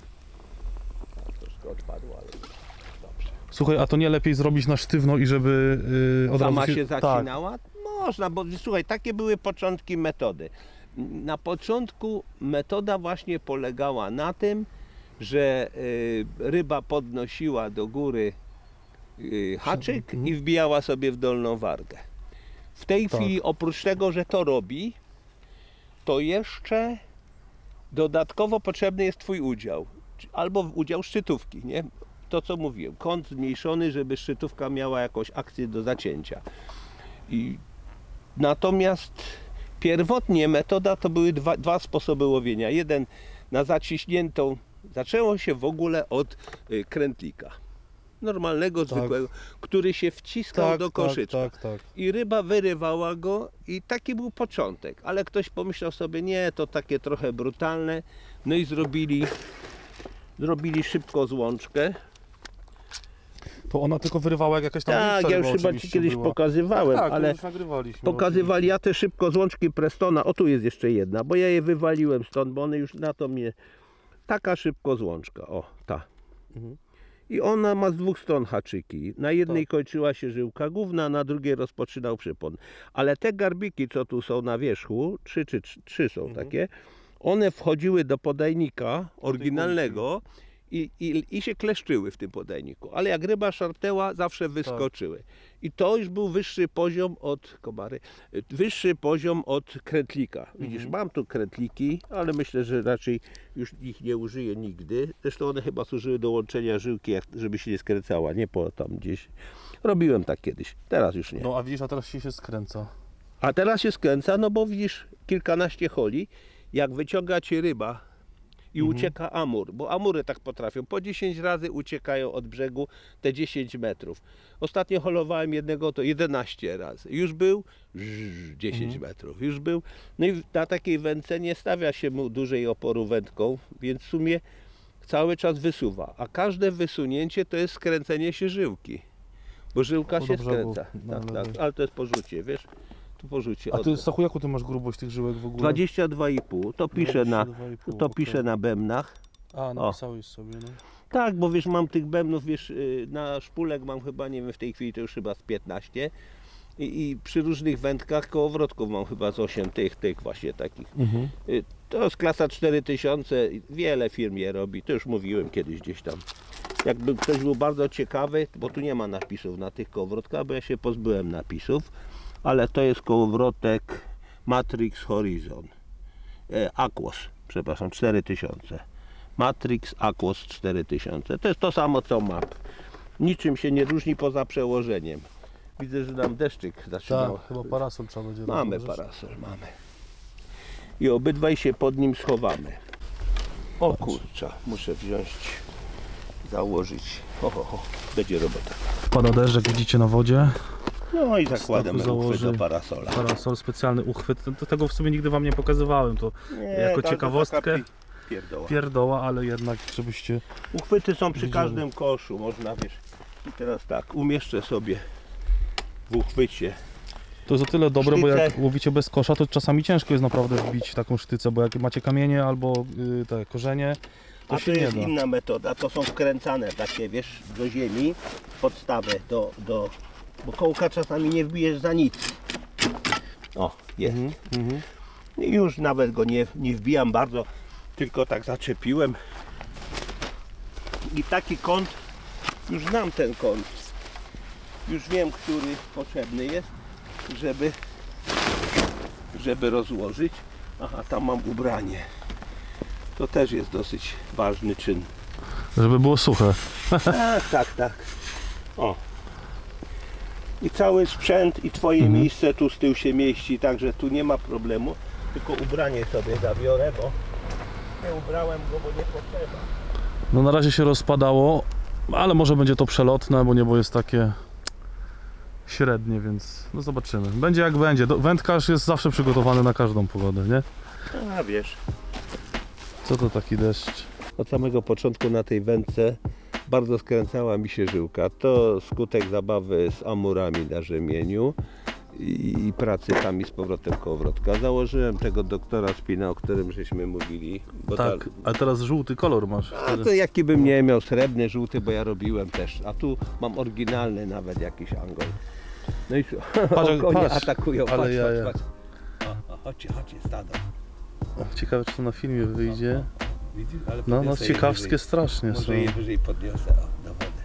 Troszkę odpadło, ale dobrze. Słuchaj, a to nie lepiej zrobić na sztywno i żeby yy, od Sama razu się Tak. zacinała? Można, bo słuchaj, takie były początki metody. Na początku metoda właśnie polegała na tym, że y, ryba podnosiła do góry y, haczyk Mhm. i wbijała sobie w dolną wargę. W tej Tak. chwili oprócz tego, że to robi, to jeszcze dodatkowo potrzebny jest Twój udział. Czy- Albo udział szczytówki, nie? To co mówiłem, kąt zmniejszony, żeby szczytówka miała jakąś akcję do zacięcia. I natomiast pierwotnie metoda to były dwa, dwa sposoby łowienia. Jeden na zaciśniętą, zaczęło się w ogóle od y, krętlika. Normalnego, Tak. zwykłego, który się wciskał do koszyczka. Tak, tak, tak. I ryba wyrywała go i taki był początek. Ale ktoś pomyślał sobie, nie, to takie trochę brutalne. No i zrobili, zrobili szybko złączkę. To ona tylko wyrywała jak jakaś tam Tak, większa ja już ryba chyba Ci oczywiście kiedyś była. pokazywałem, Tak, to ale już nagrywaliśmy. pokazywali ja te szybko złączki Prestona. O, tu jest jeszcze jedna, bo ja je wywaliłem stąd, bo one już na to mnie... Taka szybko złączka, o, ta. Mhm. I ona ma z dwóch stron haczyki. Na jednej Tak. kończyła się żyłka główna, na drugiej rozpoczynał przypon. Ale te garbiki, co tu są na wierzchu, trzy czy trzy, trzy są Mhm. takie, one wchodziły do podajnika oryginalnego i, i, i się kleszczyły w tym podajniku. Ale jak ryba szarpnęła, zawsze wyskoczyły. I to już był wyższy poziom od komary, wyższy poziom od krętlika. Widzisz, Mhm. mam tu krętliki, ale myślę, że raczej już ich nie użyję nigdy. Zresztą one chyba służyły do łączenia żyłki, jak- żeby się nie skręcała, nie po tam gdzieś. Robiłem tak kiedyś, teraz już nie. No a widzisz, a teraz się się skręca. A teraz się skręca, no bo widzisz kilkanaście holi, jak wyciąga Cię ryba i Mhm. ucieka amur, bo amury tak potrafią, po dziesięć razy uciekają od brzegu te dziesięć metrów. Ostatnio holowałem jednego to jedenaście razy. Już był żż, dziesięć Mhm. metrów, już był. No i na takiej wędce nie stawia się mu dużej oporu wędką, więc w sumie cały czas wysuwa. A każde wysunięcie to jest skręcenie się żyłki, bo żyłka To się do brzegu, skręca. na Tak, lewej. tak, ale to jest porzucie, wiesz? Tu porzucie. A ty, od- Stachu, jaką ty masz grubość tych żyłek w ogóle? dwadzieścia dwa i pół, to piszę na, dwadzieścia dwa i pół, to okej. piszę na bębnach. A, napisałeś sobie, no. Tak, bo wiesz, mam tych bębnów, wiesz, y, na szpulek mam chyba, nie wiem, w tej chwili to już chyba z piętnaście. I, i przy różnych wędkach kołowrotków mam chyba z osiem tych, tych właśnie takich. Mhm. Y, To jest klasa cztery tysiące, wiele firm je robi, to już mówiłem kiedyś gdzieś tam. Jakby ktoś był bardzo ciekawy, bo tu nie ma napisów na tych kołowrotkach, bo ja się pozbyłem napisów, ale to jest kołowrotek Matrix Horizon. E, Aquos, przepraszam, cztery tysiące. Matrix Aquos cztery tysiące. To jest to samo co map. Niczym się nie różni poza przełożeniem. Widzę, że nam deszczyk zaczynał. Tak, chyba parasol trzeba będzie Mamy rozłożyć. parasol, mamy. I obydwaj się pod nim schowamy. O kurczę, muszę wziąć, założyć. Ho, ho, ho. Będzie robota. Pada deszcz, jak widzicie na wodzie. No i zakładam Stachu uchwyt założy do parasola. Parasol, specjalny uchwyt. To- Tego w sumie nigdy wam nie pokazywałem. To Nie, jako to ciekawostkę taka pi- Pierdoła. pierdoła, ale jednak żebyście... Uchwyty są przy Widziałem. każdym koszu, można, wiesz. I teraz tak, umieszczę sobie w uchwycie. To jest o tyle dobre, bo jak Sztyce. łowicie bez kosza, to czasami ciężko jest naprawdę wbić taką sztycę, bo jak macie kamienie albo y, te korzenie, to A się to nie jest da. inna metoda, to są wkręcane takie, wiesz, do ziemi, podstawę do, do bo kołka czasami nie wbijesz za nic. O, jest. Mhm, mhm. I już nawet go nie, nie wbijam bardzo, tylko tak zaczepiłem. I taki kąt, już znam ten kąt. Już wiem, który potrzebny jest, żeby, żeby rozłożyć. Aha, tam mam ubranie. To też jest dosyć ważny czyn. Żeby było suche. Tak, tak, tak. O. I cały sprzęt i twoje Mhm. miejsce tu z tyłu się mieści, także tu nie ma problemu. Tylko ubranie sobie zabiorę, bo nie ubrałem go, bo nie potrzeba. No na razie się rozpadało, ale może będzie to przelotne, bo niebo jest takie średnie, więc no zobaczymy. Będzie jak będzie. Do- Wędkarz jest zawsze przygotowany na każdą pogodę, nie? A wiesz. Co to taki deszcz? Od samego początku na tej wędce bardzo skręcała mi się żyłka. To skutek zabawy z amurami na rzemieniu i, i pracy tam i z powrotem kołowrotka. Założyłem tego doktora Spina, o którym żeśmy mówili. Bo Tak, ta- a teraz żółty kolor masz. A wtedy. to jaki bym nie miał, srebrny, żółty, bo ja robiłem też. A tu mam oryginalny nawet jakiś angol. No i Patrz, o, konie patrz, atakują. ale Patrz, jaja. patrz, patrz. O, o, chodźcie, chodźcie, stado. O, ciekawe, czy to na filmie wyjdzie. Widzisz? Ale No, no podniosę je ciekawskie wyżej. strasznie są. Może je wyżej podniosę, o, do wody.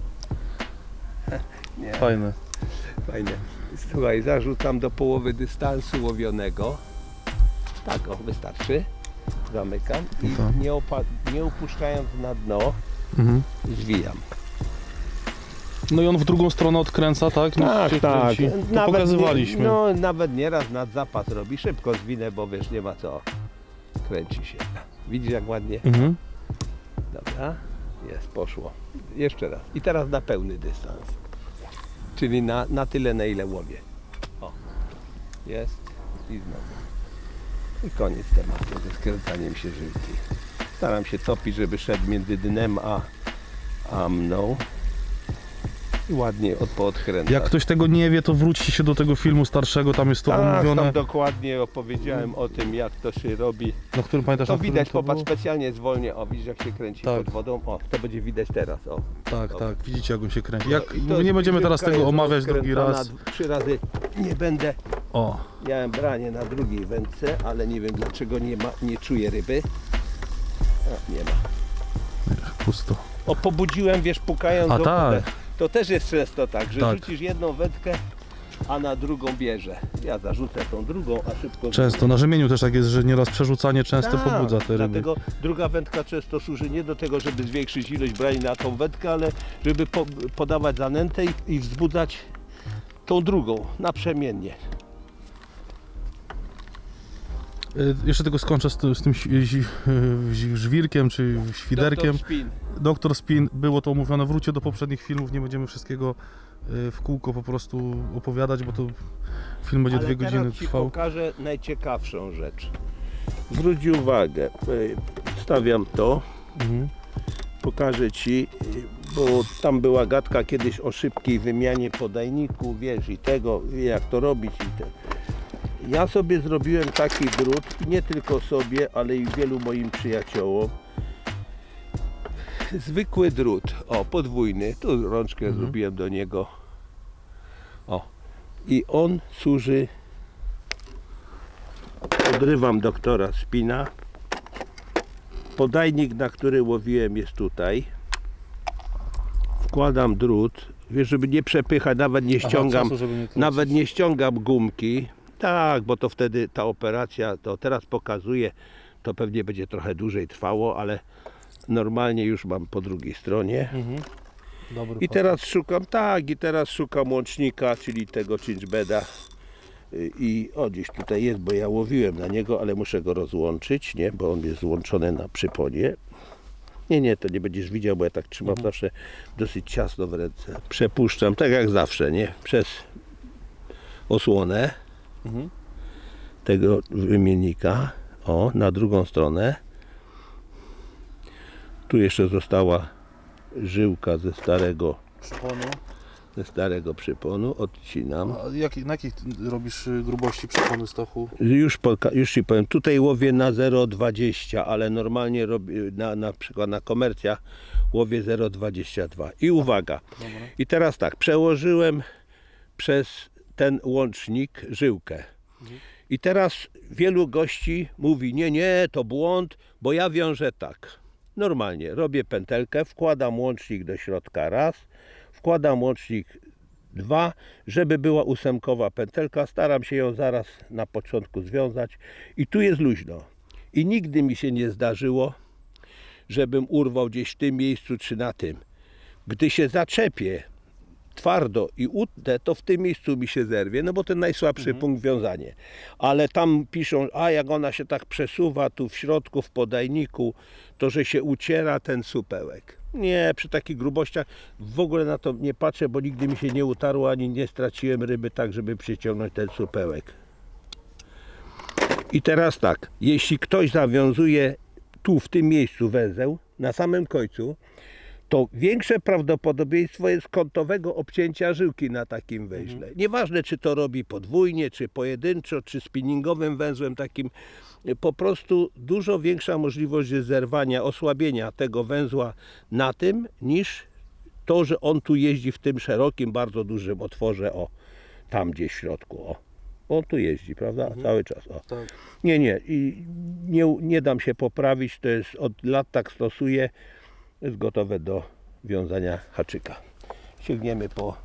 A. Nie, Fajne. fajnie. Słuchaj, zarzucam do połowy dystansu łowionego. Tak, o, wystarczy. Zamykam i No tak. nie, opa- nie upuszczając na dno, Mhm. zwijam. No i on w drugą stronę odkręca, tak? No, Tak, się tak. kręci. To pokazywaliśmy. Nie, no nawet nieraz nad zapas robi. Szybko zwinę, bo wiesz, nie ma co. Kręci się. Widzisz jak ładnie? Mhm. Dobra. Jest, poszło. Jeszcze raz. I teraz na pełny dystans. Czyli na, na tyle, na ile łowię. O. Jest. I znowu. I koniec tematu ze skręcaniem się żyłki. Staram się topić, żeby szedł między dnem a, a mną. I ładnie od, poodkręcać. Jak ktoś tego nie wie, to wróćcie się do tego filmu starszego, tam jest to Tak, omówione. tam dokładnie opowiedziałem o tym, jak to się robi. Na którym pamiętasz? To na którym widać, to popatrz, było? specjalnie zwolnię, o widzisz jak się kręci Tak. pod wodą, o to będzie widać teraz, o. Tak, O. tak, widzicie jak on się kręci. Jak, I to nie będziemy teraz żywka tego jest omawiać drugi rozkręcana raz. d- Trzy razy nie będę, O, miałem branie na drugiej wędce, ale nie wiem dlaczego nie ma, nie czuję ryby. O, nie ma. pusto. O, pobudziłem, wiesz, pukając A o tak. wodę. To też jest często tak, że Tak. rzucisz jedną wędkę, a na drugą bierze. Ja zarzucę tą drugą, a szybko... Często, na rzemieniu też tak jest, że nieraz przerzucanie często Tak, pobudza te ryby. Dlatego druga wędka często służy nie do tego, żeby zwiększyć ilość brani na tą wędkę, ale żeby po, podawać zanętę i, i wzbudzać tą drugą naprzemiennie. Y, Jeszcze tylko skończę z tym, z tym ś- zi- y, żwirkiem czy świderkiem. Doktor Spin. Doktor Spin, było to omówione, wróćcie do poprzednich filmów, nie będziemy wszystkiego y, w kółko po prostu opowiadać, bo to film będzie Ale dwie teraz godziny ci trwał. pokażę najciekawszą rzecz. Zwróć uwagę, y, stawiam to, Mhm. pokażę ci, y, bo tam była gadka kiedyś o szybkiej wymianie podajniku, wiesz, i tego, jak to robić i te. Ja sobie zrobiłem taki drut, i nie tylko sobie, ale i wielu moim przyjaciołom. Zwykły drut, o, podwójny, tu rączkę Mhm. zrobiłem do niego. O, i on służy, odrywam doktora Spina. Podajnik, na który łowiłem, jest tutaj. Wkładam drut, wiesz, żeby nie przepychać, nawet nie Aha, ściągam, czasu, żeby nie kręcić. nawet nie ściągam gumki. Tak, bo to wtedy ta operacja, to teraz pokazuję, to pewnie będzie trochę dłużej trwało, ale normalnie już mam po drugiej stronie. Mhm. Dobry I patent. teraz szukam, tak, i teraz szukam łącznika, czyli tego cinchbeda. Y, I o, gdzieś tutaj jest, bo ja łowiłem na niego, ale muszę go rozłączyć, nie, bo on jest złączony na przyponie. Nie, nie, to nie będziesz widział, bo ja tak trzymam Mhm. zawsze dosyć ciasno w ręce. Przepuszczam, tak jak zawsze, nie, przez osłonę Mhm. tego wymiennika, o, na drugą stronę. Tu jeszcze została żyłka ze starego, Przyponu. ze starego przyponu, odcinam. A jak, na jakiej ty robisz y, grubości przypony, Stachu? Już, poka- już ci powiem, tutaj łowię na zero przecinek dwadzieścia, ale normalnie robię na, na przykład na komercjach łowię zero przecinek dwadzieścia dwa. I uwaga, Dobra. i teraz tak, przełożyłem przez ten łącznik żyłkę. I teraz wielu gości mówi, nie, nie, to błąd, bo ja wiążę tak. Normalnie robię pętelkę, wkładam łącznik do środka raz, wkładam łącznik dwa, żeby była ósemkowa pętelka, staram się ją zaraz na początku związać i tu jest luźno. I nigdy mi się nie zdarzyło, żebym urwał gdzieś w tym miejscu czy na tym. Gdy się zaczepię twardo i utnę, to w tym miejscu mi się zerwie, no bo ten najsłabszy mhm. punkt wiązanie. Ale tam piszą, a jak ona się tak przesuwa tu w środku, w podajniku, to że się uciera ten supełek. Nie, przy takich grubościach w ogóle na to nie patrzę, bo nigdy mi się nie utarło, ani nie straciłem ryby tak, żeby przyciągnąć ten supełek. I teraz tak, jeśli ktoś zawiązuje tu w tym miejscu węzeł, na samym końcu, to większe prawdopodobieństwo jest kątowego obcięcia żyłki na takim węźle. Mhm. Nieważne, czy to robi podwójnie, czy pojedynczo, czy spinningowym węzłem takim, po prostu dużo większa możliwość jest zerwania, osłabienia tego węzła na tym, niż to, że on tu jeździ w tym szerokim, bardzo dużym otworze, o, tam gdzieś w środku, o. On tu jeździ, prawda? Mhm. Cały czas. O. Tak. Nie, nie. I nie, nie dam się poprawić, to jest od lat tak stosuję. Jest gotowe do wiązania haczyka. Sięgniemy po,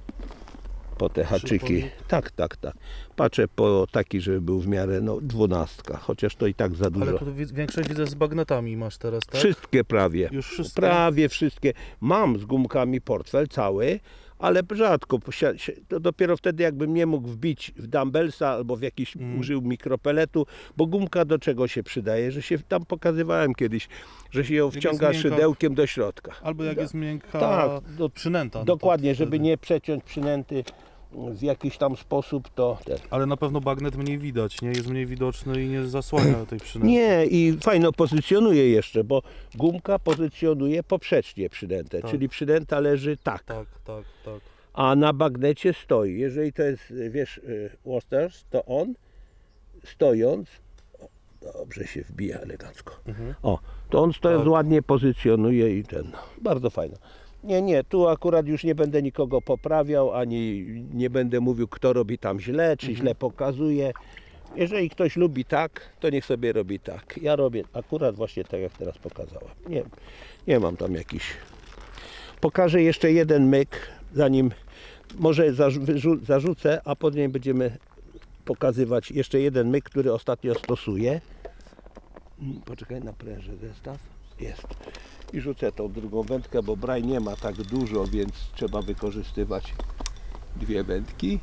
po te haczyki. Tak, tak, tak. Patrzę po taki, żeby był w miarę no, dwunastka, chociaż to i tak za dużo. Ale tu większość widzę z bagnetami masz teraz, tak? Wszystkie prawie. Już wszystkie? Prawie wszystkie. Mam z gumkami portfel cały, ale rzadko. To dopiero wtedy, jakbym nie mógł wbić w dumbbellsa albo w jakiś mm. użył mikropeletu, bo gumka do czego się przydaje, że się tam pokazywałem kiedyś, że się ją wciąga miękka, szydełkiem do środka. Albo jak da, jest miękka tak, do, przynęta. Dokładnie, no żeby wtedy nie przeciąć przynęty w jakiś tam sposób, to ten. Ale na pewno bagnet mniej widać, nie? Jest mniej widoczny i nie zasłania tej przynęty. Nie, i fajno pozycjonuje jeszcze, bo gumka pozycjonuje poprzecznie przynętę, tak. Czyli przynęta leży tak. Tak, tak, tak. A na bagnecie stoi. Jeżeli to jest, wiesz, Worcesters, to on stojąc, o, dobrze się wbija elegancko. Mhm. O, to on stojąc tak. ładnie pozycjonuje i ten, bardzo fajno. Nie, nie, tu akurat już nie będę nikogo poprawiał, ani nie będę mówił, kto robi tam źle, czy mhm. źle pokazuje. Jeżeli ktoś lubi tak, to niech sobie robi tak. Ja robię akurat właśnie tak, jak teraz pokazałem. Nie, nie mam tam jakiś... Pokażę jeszcze jeden myk, zanim może zarzu zarzucę, a później będziemy pokazywać jeszcze jeden myk, który ostatnio stosuję. Poczekaj, naprężę zestaw. Jest. I rzucę tą drugą wędkę, bo braj nie ma tak dużo, więc trzeba wykorzystywać dwie wędki.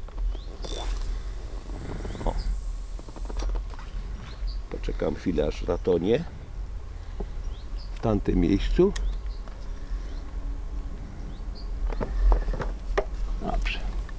O. Poczekam chwilę, aż ratonie w tamtym miejscu. Dobrze.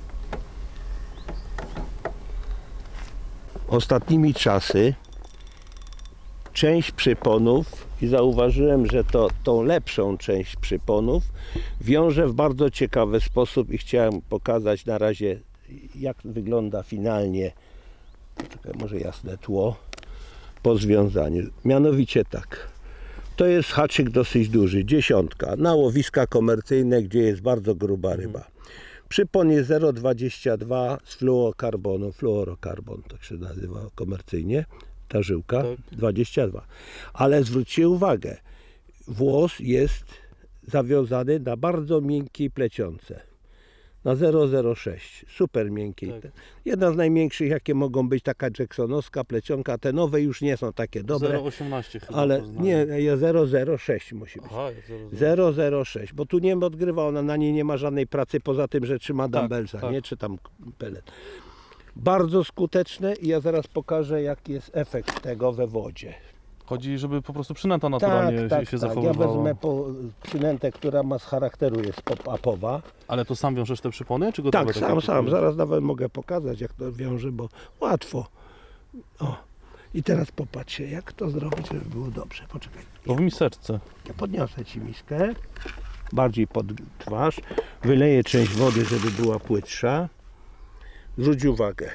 Ostatnimi czasy część przyponów, i zauważyłem, że to tą lepszą część przyponów wiążę w bardzo ciekawy sposób i chciałem pokazać na razie, jak wygląda finalnie, czekaj, może jasne tło, po związaniu. Mianowicie tak, to jest haczyk dosyć duży, dziesiątka, na łowiska komercyjne, gdzie jest bardzo gruba ryba. Przypon jest zero przecinek dwadzieścia dwa z fluorokarbonu, fluorokarbon tak się nazywa komercyjnie, ta żyłka, tak. dwadzieścia dwa. Ale zwróćcie uwagę, włos jest zawiązany na bardzo miękkiej plecionce, na zero przecinek zero sześć, super miękkiej. Tak. Jedna z najmiększych, jakie mogą być, taka jacksonowska plecionka, te nowe już nie są takie dobre. zero przecinek osiemnaście chyba. Ale nie, zero przecinek zero sześć musi być. Aha, zero przecinek zero sześć, bo tu nie odgrywa, ona na niej nie ma żadnej pracy poza tym, że trzyma tak, dumbbellsa, tak. nie, czy tam pelet. Bardzo skuteczne i ja zaraz pokażę, jaki jest efekt tego we wodzie. Chodzi, żeby po prostu przynęta naturalnie tak, tak, się tak. zachowywała. Ja wezmę po, przynętę, która ma z charakteru, jest pop-upowa. Ale to sam wiążesz te przypony? Czy gotowe tak, takie sam, przypony? sam. Zaraz nawet mogę pokazać, jak to wiążę, bo łatwo. O. I teraz popatrzcie, jak to zrobić, żeby było dobrze. Poczekaj. Bo w miseczce. Ja podniosę Ci miskę, bardziej pod twarz, wyleję część wody, żeby była płytsza. Zwróć uwagę.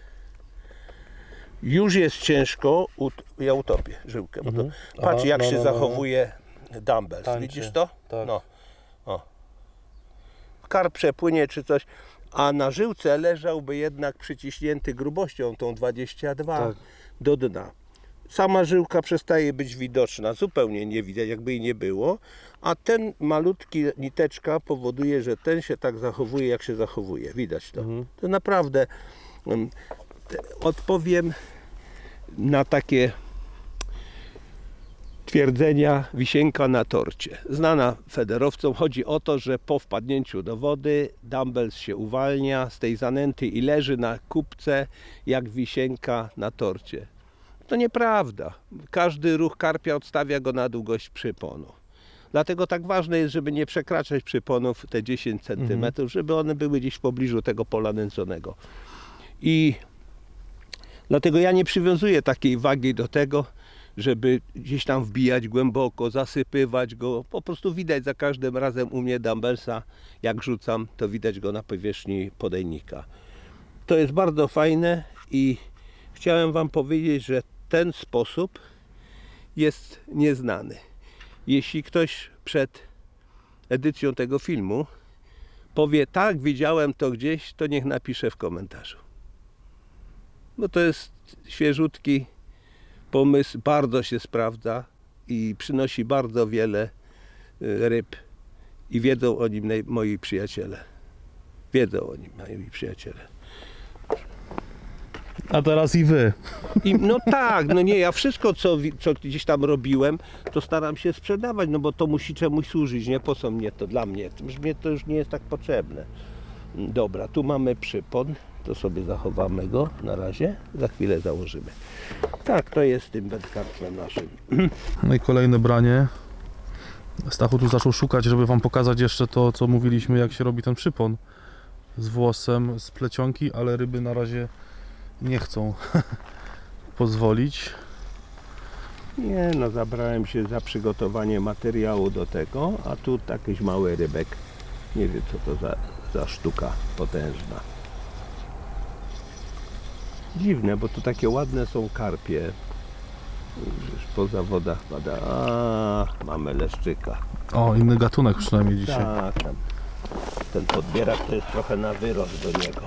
Już jest ciężko, ja utopię żyłkę. Bo to, mhm. Patrz, Aha, jak no, się no, zachowuje no. dumbbells. Tańczy. Widzisz to? Tak. No. O. karp przepłynie czy coś, a na żyłce leżałby jednak przyciśnięty grubością tą dwadzieścia dwa Tak. do dna. Sama żyłka przestaje być widoczna, zupełnie nie widać, jakby jej nie było, a ten malutki niteczka powoduje, że ten się tak zachowuje, jak się zachowuje. Widać to. Mhm. To naprawdę um, te- odpowiem na takie twierdzenia wisienka na torcie. Znana federowcom, chodzi o to, że po wpadnięciu do wody dumbbells się uwalnia z tej zanęty i leży na kubce jak wisienka na torcie. To nieprawda. Każdy ruch karpia odstawia go na długość przyponu. Dlatego tak ważne jest, żeby nie przekraczać przyponów te dziesięć centymetrów, żeby one były gdzieś w pobliżu tego pola nęconego. I dlatego ja nie przywiązuję takiej wagi do tego, żeby gdzieś tam wbijać głęboko, zasypywać go. Po prostu widać za każdym razem u mnie dumbbellsa, jak rzucam, to widać go na powierzchni podajnika. To jest bardzo fajne i chciałem Wam powiedzieć, że ten sposób jest nieznany. Jeśli ktoś przed edycją tego filmu powie, tak, widziałem to gdzieś, to niech napisze w komentarzu. No to jest świeżutki pomysł, bardzo się sprawdza i przynosi bardzo wiele y, ryb i wiedzą o nim naj- moi przyjaciele. Wiedzą o nim moi przyjaciele. A teraz i wy. I, no tak, no nie, ja wszystko co, wi- co gdzieś tam robiłem, to staram się sprzedawać, no bo to musi czemuś służyć, nie? Po co mnie to, dla mnie, to, mnie to już nie jest tak potrzebne. Dobra, tu mamy przypon, to sobie zachowamy go na razie, za chwilę założymy. Tak, to jest tym wędkarstwem naszym. No i kolejne branie. Stachu tu zaczął szukać, żeby wam pokazać jeszcze to, co mówiliśmy, jak się robi ten przypon z włosem, z plecionki, ale ryby na razie nie chcą pozwolić. Nie, no zabrałem się za przygotowanie materiału do tego, a tu jakiś mały rybek. Nie wiem co to za, za sztuka potężna. Dziwne, bo tu takie ładne są karpie. Już poza wodach pada. A, mamy leszczyka. O, inny gatunek przynajmniej dzisiaj. Tak, tam. Ten podbierak to jest trochę na wyrost do niego.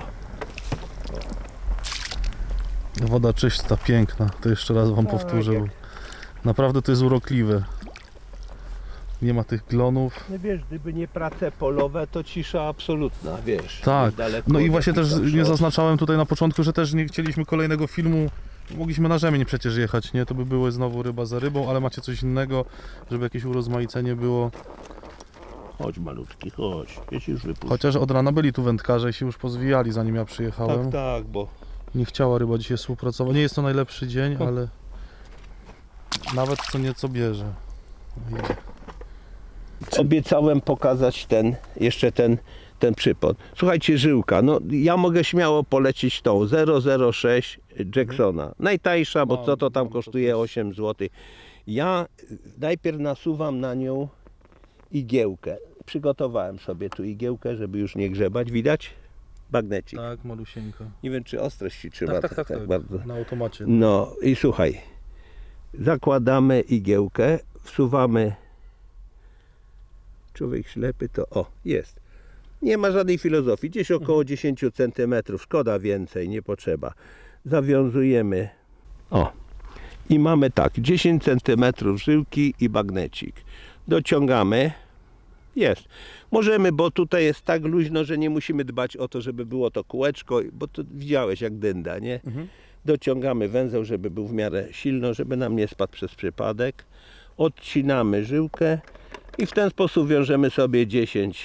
Woda czysta, piękna. To jeszcze raz wam Tak, powtórzę. jak- bo Naprawdę to jest urokliwe. Nie ma tych glonów. No wiesz, gdyby nie prace polowe, to cisza absolutna, wiesz. Tak. Daleko No i od właśnie też jakichś tam nie szos. zaznaczałem tutaj na początku, że też nie chcieliśmy kolejnego filmu. Mogliśmy na rzemień przecież jechać, nie? To by były znowu ryba za rybą, ale macie coś innego, żeby jakieś urozmaicenie było. Chodź malutki, chodź. Ja ci już wypuszczę. Chociaż od rana byli tu wędkarze i się już pozwijali, zanim ja przyjechałem. Tak, tak, bo Nie chciała ryba dzisiaj współpracować. Nie jest to najlepszy dzień, ale nawet co nieco bierze. Idzie. obiecałem pokazać ten, jeszcze ten, ten przypon. Słuchajcie, żyłka, no ja mogę śmiało polecić tą zero zero sześć Jacksona. Najtańsza, bo Mam, co to tam mam to kosztuje? też. osiem złotych. Ja najpierw nasuwam na nią igiełkę. Przygotowałem sobie tu igiełkę, żeby już nie grzebać. Widać? Bagnecik. Tak, malusieńka. Nie wiem, czy ostrość ci trzyma Tak, tak, tak, tak. bardzo. Na automacie. No i słuchaj, zakładamy igiełkę, wsuwamy, człowiek ślepy to, o, jest. Nie ma żadnej filozofii, gdzieś około dziesięć centymetrów, szkoda więcej, nie potrzeba. Zawiązujemy, o, i mamy tak, dziesięć centymetrów żyłki i bagnecik. Dociągamy, jest. Możemy, bo tutaj jest tak luźno, że nie musimy dbać o to, żeby było to kółeczko, bo to widziałeś jak dynda, nie? Mhm. Dociągamy węzeł, żeby był w miarę silno, żeby nam nie spadł przez przypadek. Odcinamy żyłkę i w ten sposób wiążemy sobie dziesięć,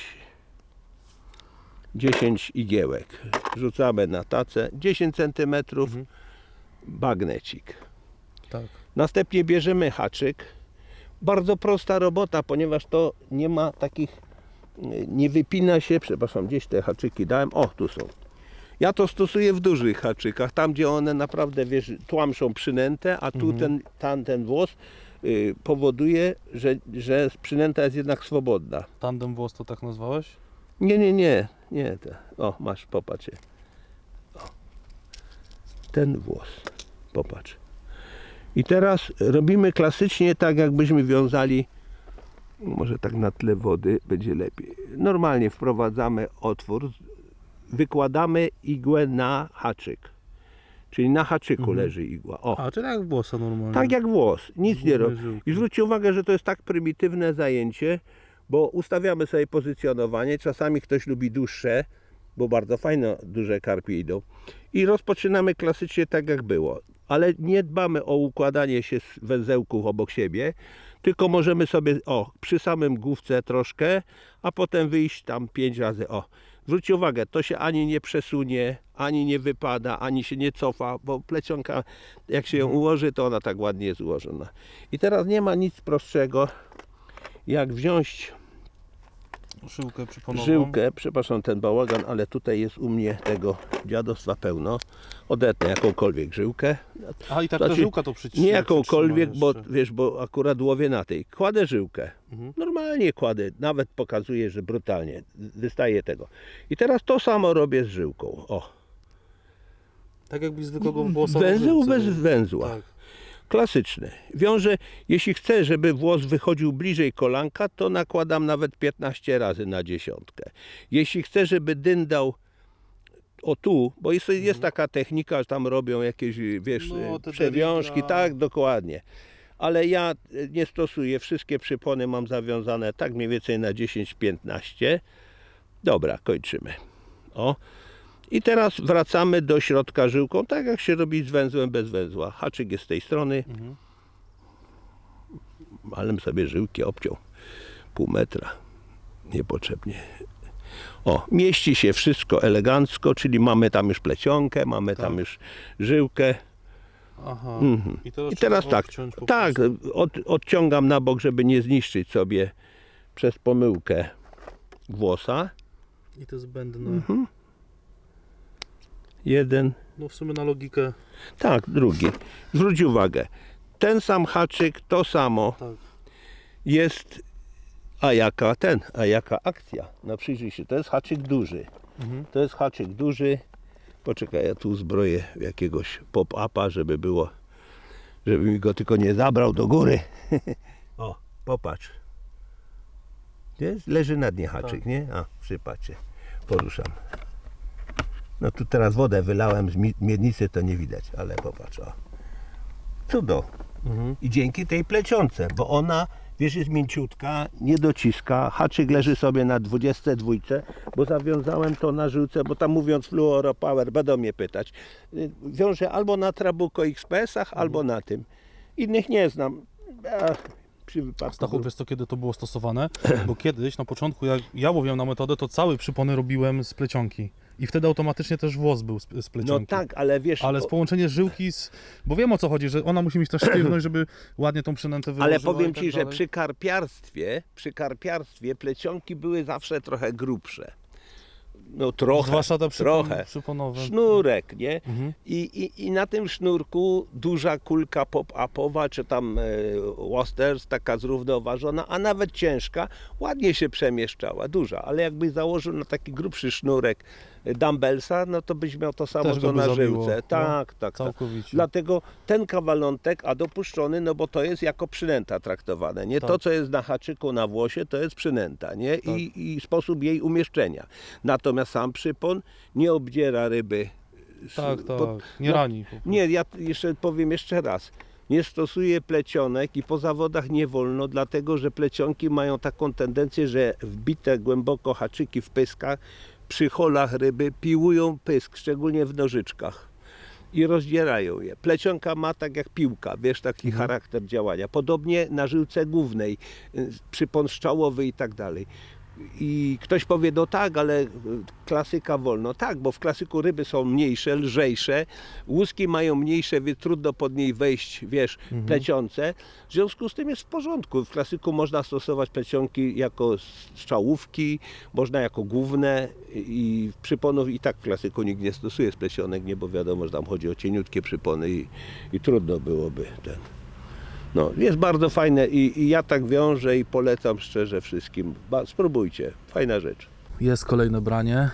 dziesięć igiełek. Rzucamy na tacę, dziesięć centymetrów, Mhm. bagnecik. Tak. Następnie bierzemy haczyk. Bardzo prosta robota, ponieważ to nie ma takich, nie wypina się, przepraszam, gdzieś te haczyki dałem, o tu są. Ja to stosuję w dużych haczykach, tam gdzie one naprawdę, wiesz, tłamszą przynętę, a tu Mhm. ten, tam, ten włos y, powoduje, że, że przynęta jest jednak swobodna. Tandem włos to tak nazwałeś? Nie, nie, nie, nie. Te. O, masz, popatrz. O. Ten włos, popatrz. I teraz robimy klasycznie tak, jakbyśmy wiązali Może tak na tle wody będzie lepiej. Normalnie wprowadzamy otwór, wykładamy igłę na haczyk. Czyli na haczyku Mhm. leży igła. O, A, czy tak jak włosa normalnie? tak jak włos, nic nie robi. żyłki. I zwróćcie uwagę, że to jest tak prymitywne zajęcie, bo ustawiamy sobie pozycjonowanie. Czasami ktoś lubi dłuższe, bo bardzo fajne duże karpie idą. I rozpoczynamy klasycznie tak jak było. Ale nie dbamy o układanie się z węzełków obok siebie, tylko możemy sobie, o, przy samym główce troszkę, a potem wyjść tam pięć razy, o. Zwróćcie uwagę, to się ani nie przesunie, ani nie wypada, ani się nie cofa, bo plecionka, jak się ją ułoży, to ona tak ładnie jest ułożona. I teraz nie ma nic prostszego, jak wziąć Żyłkę przyponową. żyłkę, przepraszam ten bałagan, ale tutaj jest u mnie tego dziadostwa pełno. Odetnę jakąkolwiek żyłkę. A i tak ta Znaczy, żyłka to przytrzyma. Nie jakąkolwiek, bo jeszcze. wiesz, bo akurat łowię na tej. Kładę żyłkę. Mhm. Normalnie kładę, nawet pokazuję, że brutalnie. Wystaje tego. I teraz to samo robię z żyłką. O. Tak jakbyś zwykłego włosa Węzeł na bez żyłce. węzła. Tak. Klasyczny. Wiąże, jeśli chcę, żeby włos wychodził bliżej kolanka, to nakładam nawet piętnaście razy na dziesiątkę. Jeśli chcę, żeby dyndał o tu, bo jest, jest taka technika, że tam robią jakieś, wiesz, No, te przewiążki, deritra. tak, dokładnie. Ale ja nie stosuję, wszystkie przypony mam zawiązane tak mniej więcej na dziesięć piętnaście. Dobra, kończymy. O. I teraz wracamy do środka żyłką, tak jak się robi z węzłem bez węzła. Haczyk jest z tej strony. Mhm. Ale sobie żyłki obciął. Pół metra. Niepotrzebnie. O, mieści się wszystko elegancko, czyli mamy tam już plecionkę, mamy Tak. tam już żyłkę. Aha. Mhm. I teraz, I teraz trzeba tak, odciąć po tak, prostu. od, odciągam na bok, żeby nie zniszczyć sobie przez pomyłkę włosa. I to jest zbędne. Mhm. Jeden. No w sumie na logikę. Tak, drugi. Zwróć uwagę, ten sam haczyk, to samo Tak. jest, a jaka ten, a jaka akcja. No przyjrzyj się, to jest haczyk duży. Mhm. To jest haczyk duży. Poczekaj, ja tu zbroję jakiegoś pop-upa, żeby było, żeby mi go tylko nie zabrał do góry. O, popatrz. Jest? Leży na dnie haczyk, Tak. nie? A, przypatrzcie, poruszam. No tu teraz wodę wylałem z mi- miednicy, to nie widać, ale popatrz, o. Cudo. Mhm. I dzięki tej plecionce, bo ona, wiesz, jest mięciutka, nie dociska, haczyk leży sobie na dwudziestce dwójce, bo zawiązałem to na żyłce, bo tam mówiąc fluoropower, będą mnie pytać. Y, Wiążę albo na Trabuco X P S-ach, albo na tym. Innych nie znam. Ach, przy wypadku. Stachu, wiesz co, kiedy to było stosowane? Bo kiedyś, na początku, jak ja łowiłem na metodę, to całe przypony robiłem z plecionki. I wtedy automatycznie też włos był z, z No plecionki. tak, ale wiesz... Ale z o- połączenie żyłki z... Bo wiem, o co chodzi, że ona musi mieć też sztywność, żeby ładnie tą przynętę wyłożyła. Ale powiem i tak Ci, że dalej. przy karpiarstwie, przy karpiarstwie plecionki były zawsze trochę grubsze. No trochę, Zwłaszcza te przypon- trochę. przyponowe. Sznurek, nie? Mhm. I, i, I na tym sznurku duża kulka pop-upowa, czy tam e, Wosters, taka zrównoważona, a nawet ciężka, ładnie się przemieszczała, duża, ale jakbyś założył na taki grubszy sznurek e, dumbbellsa, no to byś miał to samo Też co go by na zabiło, żyłce. no, Tak, tak, tak. Całkowicie. Dlatego ten kawalątek, a dopuszczony, no bo to jest jako przynęta traktowane, nie? Tak. To, co jest na haczyku, na włosie, to jest przynęta, nie? Tak. I, I sposób jej umieszczenia. Natomiast sam przypon nie obdziera ryby. z- Tak, tak. pod- Nie no, rani. po prostu. Nie, ja jeszcze powiem jeszcze raz. Nie stosuję plecionek i po zawodach nie wolno, dlatego że plecionki mają taką tendencję, że wbite głęboko haczyki w pyskach, przy holach ryby piłują pysk, szczególnie w nożyczkach. I rozdzierają je. Plecionka ma tak jak piłka, wiesz, taki Mhm. charakter działania. Podobnie na żyłce głównej, y, przypon strzałowy i tak dalej. I ktoś powie, no tak, ale y, klasyka wolno. Tak, bo w klasyku ryby są mniejsze, lżejsze, łuski mają mniejsze, więc trudno pod niej wejść, wiesz, Mhm. pleciące. W związku z tym jest w porządku. W klasyku można stosować plecionki jako strzałówki, można jako główne i przyponów i tak w klasyku nikt nie stosuje z plecionek, nie, bo wiadomo, że tam chodzi o cieniutkie przypony i, i trudno byłoby ten. No, jest bardzo fajne i, i ja tak wiążę i polecam szczerze wszystkim. Ba, spróbujcie, fajna rzecz. Jest kolejne branie.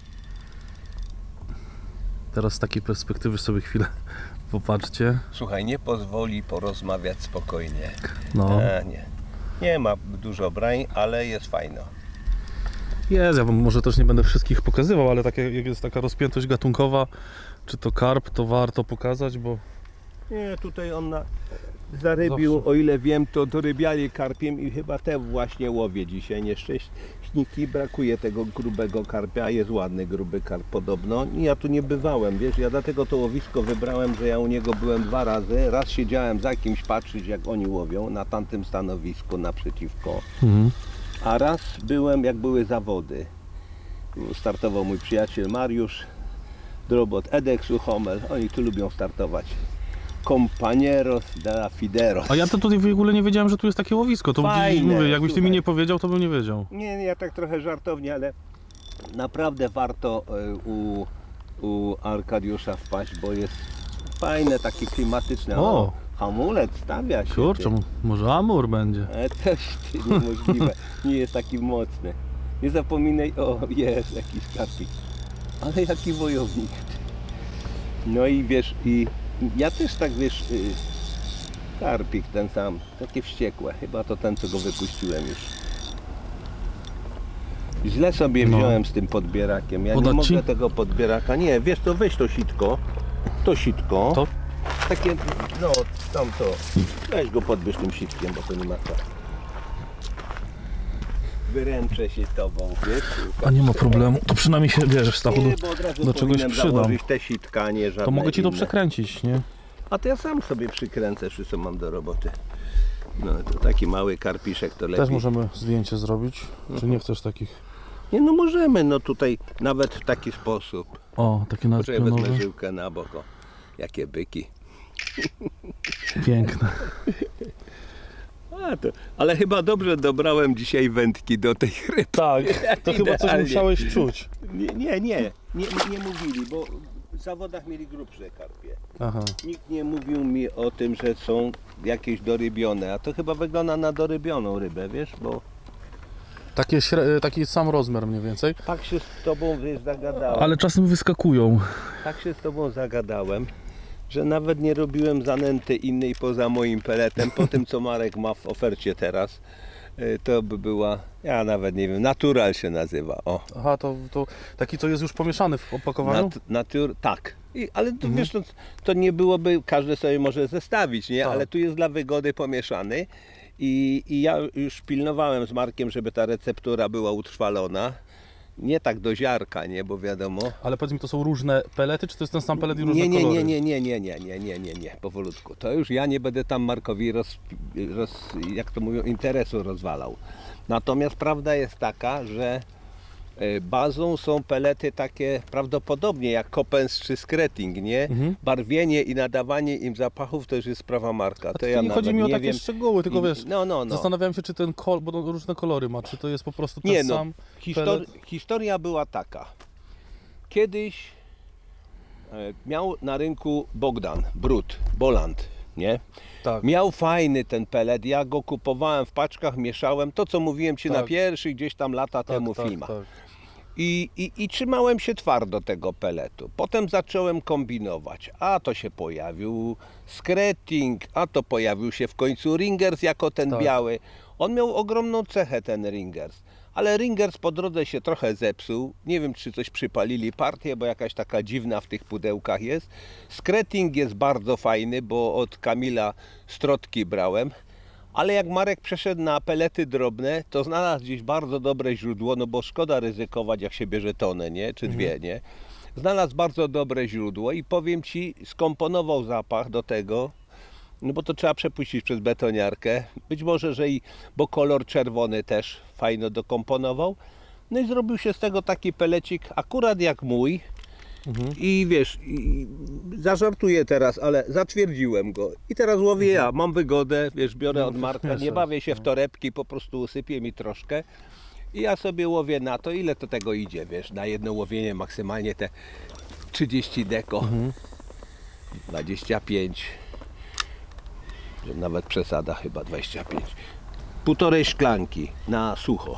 Teraz z takiej perspektywy sobie chwilę popatrzcie. Słuchaj, nie pozwoli porozmawiać spokojnie. No, A, nie. Nie ma dużo brań, ale jest fajno. Jest, ja wam może też nie będę wszystkich pokazywał, ale tak jak jest taka rozpiętość gatunkowa, czy to karp, to warto pokazać, bo Nie, tutaj on na, zarybił, Zawsze. o ile wiem, to dorybiali karpiem i chyba te właśnie łowię dzisiaj. Nieszczęśniki, brakuje tego grubego karpia, jest ładny gruby karp podobno. I ja tu nie bywałem, wiesz, ja dlatego to łowisko wybrałem, że ja u niego byłem dwa razy. Raz siedziałem za kimś patrzeć, jak oni łowią, na tamtym stanowisku naprzeciwko. mhm. A raz byłem, jak były zawody. Startował mój przyjaciel Mariusz, Drobot, Edexu, Homel. Oni tu lubią startować. Compañeros de la Fideros. A ja to tutaj w ogóle nie wiedziałem, że tu jest takie łowisko. To Fajne, mówię, jakbyś ty mi słuchaj. nie powiedział, to bym nie wiedział. Nie, nie, ja tak trochę żartownie, ale naprawdę warto y, u, u Arkadiusza wpaść, bo jest fajne, takie klimatyczne. O! Hamulec stawia się. Kurczę, ty. może amur będzie. Ale też ty, niemożliwe. Nie jest taki mocny. Nie zapominaj, o jest jakiś karpik. Ale jaki wojownik. No i wiesz, i ja też tak wiesz, y, karpik ten sam, takie wściekłe. Chyba to ten, co go wypuściłem już. Źle sobie No. wziąłem z tym podbierakiem. Ja Podać nie mogę ci? tego podbieraka. Nie, wiesz, to weź to sitko. To sitko. To? Takie, no tam to. Weź go podbierz tym sitkiem, bo to nie ma co. Wyręczę się tobą, wiesz? A nie ma problemu. To przynajmniej się, wiesz, Stachu, Nie, do, bo od razu do czegoś powinienem przydam. założyć te sitka, a nie żadne To mogę ci to inne. przekręcić, nie? A to ja sam sobie przykręcę, wszystko mam do roboty. No to taki mały karpiszek to lepiej. Też możemy zdjęcie zrobić. Czy nie chcesz takich? Nie no możemy, no tutaj nawet w taki sposób. O, takie nawet Poczekaj, wezmę pionowe. żyłkę na bok. O. Jakie byki. Piękne. A, to, ale chyba dobrze dobrałem dzisiaj wędki do tej ryby. Tak, to chyba coś Idealnie. musiałeś czuć. Nie, nie, nie, nie, nie mówili, bo w zawodach mieli grubsze karpie. Aha. Nikt nie mówił mi o tym, że są jakieś dorybione, a to chyba wygląda na dorybioną rybę, wiesz, bo Takie śre... Taki sam rozmiar mniej więcej. tak się z tobą wiesz, zagadałem, Ale czasem wyskakują. tak się z tobą zagadałem, że nawet nie robiłem zanęty innej poza moim peletem, po tym co Marek ma w ofercie teraz. Y, To by była, ja nawet nie wiem, natural się nazywa, o. Aha, to, to taki, co jest już pomieszany w opakowaniu? Nat, natur, tak. I, ale to, wiesz, to, to nie byłoby, każdy sobie może zestawić, nie? Tak. Ale tu jest dla wygody pomieszany. I, I ja już pilnowałem z Markiem, żeby ta receptura była utrwalona. Nie tak do ziarka, nie? Bo wiadomo. Ale powiedz mi, to są różne pelety, czy to jest ten sam pelet i różne Nie, nie, kolory? nie, nie, nie, nie, nie, nie, nie, nie, powolutku. To już ja nie będę tam Markowi roz, roz, jak to mówią, interesu rozwalał. Natomiast prawda jest taka, że e, bazą są pelety takie prawdopodobnie jak Coppens czy Skretting, nie? Mhm. Barwienie i nadawanie im zapachów to już jest sprawa Marka. A To to ja nie chodzi nawet mi o nie takie wiem. szczegóły, tylko I- wiesz, No, no, no. zastanawiałem się, czy ten kolor, bo to różne kolory ma, czy to jest po prostu ten Nie no, sam histor pelet? historia była taka. Kiedyś e, miał na rynku Bogdan, Brud, Boland, nie? Tak. Miał fajny ten pelet, ja go kupowałem w paczkach, mieszałem, to co mówiłem Ci na Tak. pierwszych gdzieś tam lata Tak, temu tak, filmach. tak. I, i, I trzymałem się twardo tego peletu. Potem zacząłem kombinować. A to się pojawił Skretting, a to pojawił się w końcu Ringers jako ten Tak. biały. On miał ogromną cechę, ten Ringers. Ale Ringers po drodze się trochę zepsuł. Nie wiem, czy coś przypalili partię, bo jakaś taka dziwna w tych pudełkach jest. Skretting jest bardzo fajny, bo od Kamila Strotki brałem. Ale jak Marek przeszedł na pelety drobne, to znalazł gdzieś bardzo dobre źródło, no bo szkoda ryzykować, jak się bierze tonę, nie? Czy dwie, nie? Znalazł bardzo dobre źródło i powiem Ci, skomponował zapach do tego, no bo to trzeba przepuścić przez betoniarkę. Być może, że i, bo kolor czerwony też fajno dokomponował. No i zrobił się z tego taki pelecik, akurat jak mój. I wiesz, i zażartuję teraz, ale zatwierdziłem go. I teraz łowię ja, mam wygodę, wiesz, biorę od Marka, nie bawię się w torebki, po prostu usypię mi troszkę. I ja sobie łowię na to, ile to tego idzie, wiesz, na jedno łowienie maksymalnie te trzydzieści deko, dwadzieścia pięć, nawet przesada chyba dwadzieścia pięć. Półtorej szklanki na sucho.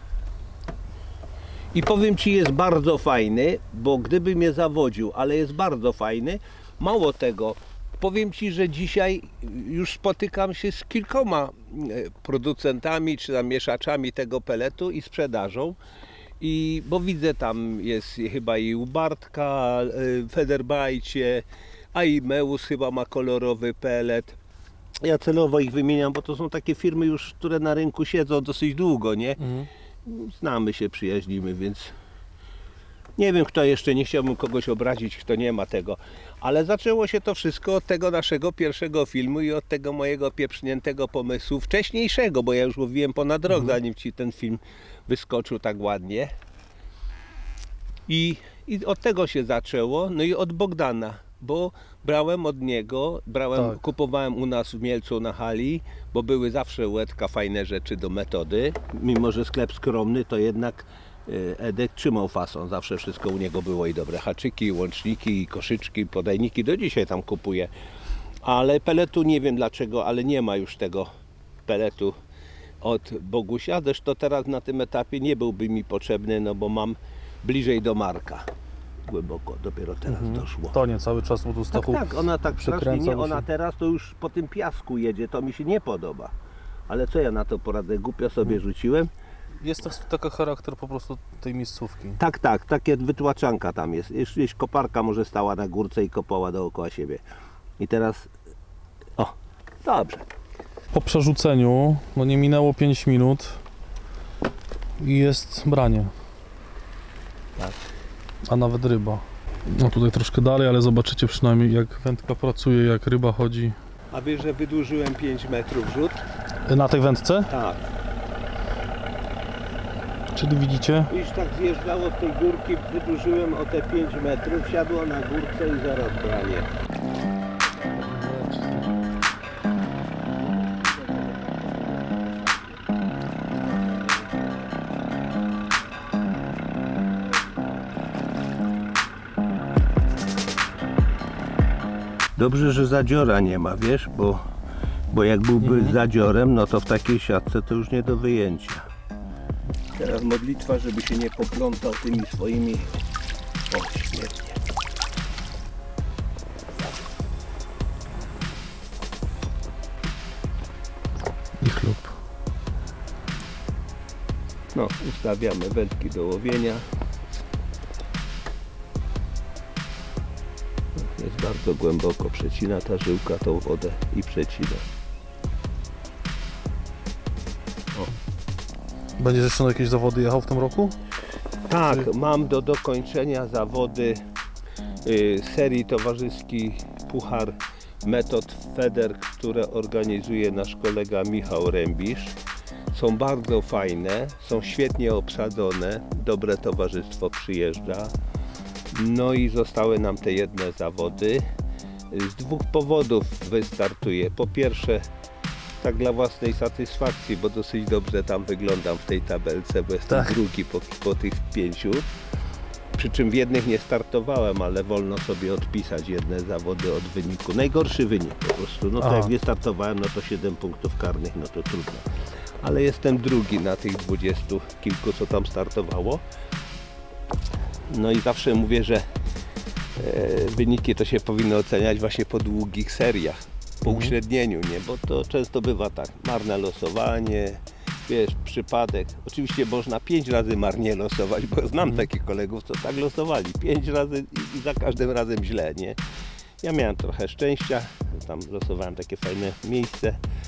I powiem Ci, jest bardzo fajny, bo gdyby mnie zawodził, ale jest bardzo fajny. Mało tego, powiem Ci, że dzisiaj już spotykam się z kilkoma e, producentami czy tam mieszaczami tego peletu i sprzedażą. I bo widzę, tam jest chyba i u Bartka, w Federbajcie, a i Meus chyba ma kolorowy pelet. Ja celowo ich wymieniam, bo to są takie firmy już, które na rynku siedzą dosyć długo, nie? Mhm. Znamy się, przyjaźnimy, więc nie wiem, kto jeszcze, nie chciałbym kogoś obrazić, kto nie ma tego. Ale zaczęło się to wszystko od tego naszego pierwszego filmu i od tego mojego pieprzniętego pomysłu wcześniejszego, bo ja już łowiłem ponad rok, Mhm. zanim Ci ten film wyskoczył tak ładnie. I, I od tego się zaczęło, no i od Bogdana, bo brałem od niego, brałem, Tak. kupowałem u nas w Mielcu na hali, bo były zawsze u Edka fajne rzeczy do metody. Mimo że sklep skromny, to jednak Edek trzymał fason, zawsze wszystko u niego było i dobre haczyki, i łączniki, i koszyczki, i podajniki, do dzisiaj tam kupuję. Ale peletu nie wiem dlaczego, ale nie ma już tego peletu od Bogusia, zresztą teraz na tym etapie nie byłby mi potrzebny, no bo mam bliżej do Marka. Głęboko, dopiero teraz Mhm. doszło. To nie cały czas po tu Tak, Stachu. tak, ona tak strasznie, przekręca nie, ona się. teraz to już po tym piasku jedzie, to mi się nie podoba. Ale co ja na to poradzę, głupio sobie Mhm. rzuciłem. Jest tak, taki charakter po prostu tej miejscówki. Tak, tak, takie wytłaczanka tam jest. Jeszcze gdzieś koparka może stała na górce i kopała dookoła siebie. I teraz, o, dobrze. Po przerzuceniu, no nie minęło pięć minut i jest branie, Tak. a nawet ryba. No tutaj troszkę dalej, ale zobaczycie przynajmniej jak wędka pracuje, jak ryba chodzi. A wiesz, że wydłużyłem pięć metrów rzut? Na tej wędce? Tak. Czyli widzicie? Już tak zjeżdżało z tej górki, wydłużyłem o te pięć metrów, siadło na górce i zaraz branie. Dobrze, że zadziora nie ma, wiesz, bo, bo jak byłby Mhm. zadziorem, no to w takiej siatce to już nie do wyjęcia. Teraz modlitwa, żeby się nie poplątał tymi swoimi... O, świetnie. I chlub. No, ustawiamy wędki do łowienia. Jest bardzo głęboko, przecina ta żyłka tą wodę i przecina. Będziesz jeszcze na jakieś zawody jechał w tym roku? Tak, mam do dokończenia zawody y, serii towarzyskiej Puchar Metod Feder, które organizuje nasz kolega Michał Rębisz. Są bardzo fajne, są świetnie obsadzone, dobre towarzystwo przyjeżdża. No i zostały nam te jedne zawody. Z dwóch powodów wystartuję. Po pierwsze, tak dla własnej satysfakcji, bo dosyć dobrze tam wyglądam w tej tabelce, bo jestem Tak. drugi po, po tych pięciu. Przy czym w jednych nie startowałem, ale wolno sobie odpisać jedne zawody od wyniku. Najgorszy wynik po prostu. No to Aha. jak nie startowałem, no to siedem punktów karnych, no to trudno. Ale jestem drugi na tych dwudziestu kilku, co tam startowało. No i zawsze mówię, że e, wyniki to się powinno oceniać właśnie po długich seriach, po Mhm. uśrednieniu, nie? Bo to często bywa tak, marne losowanie, wiesz, przypadek. Oczywiście można pięć razy marnie losować, bo znam Mhm. takich kolegów, co tak losowali, pięć razy i, i za każdym razem źle, nie? Ja miałem trochę szczęścia, tam losowałem takie fajne miejsce,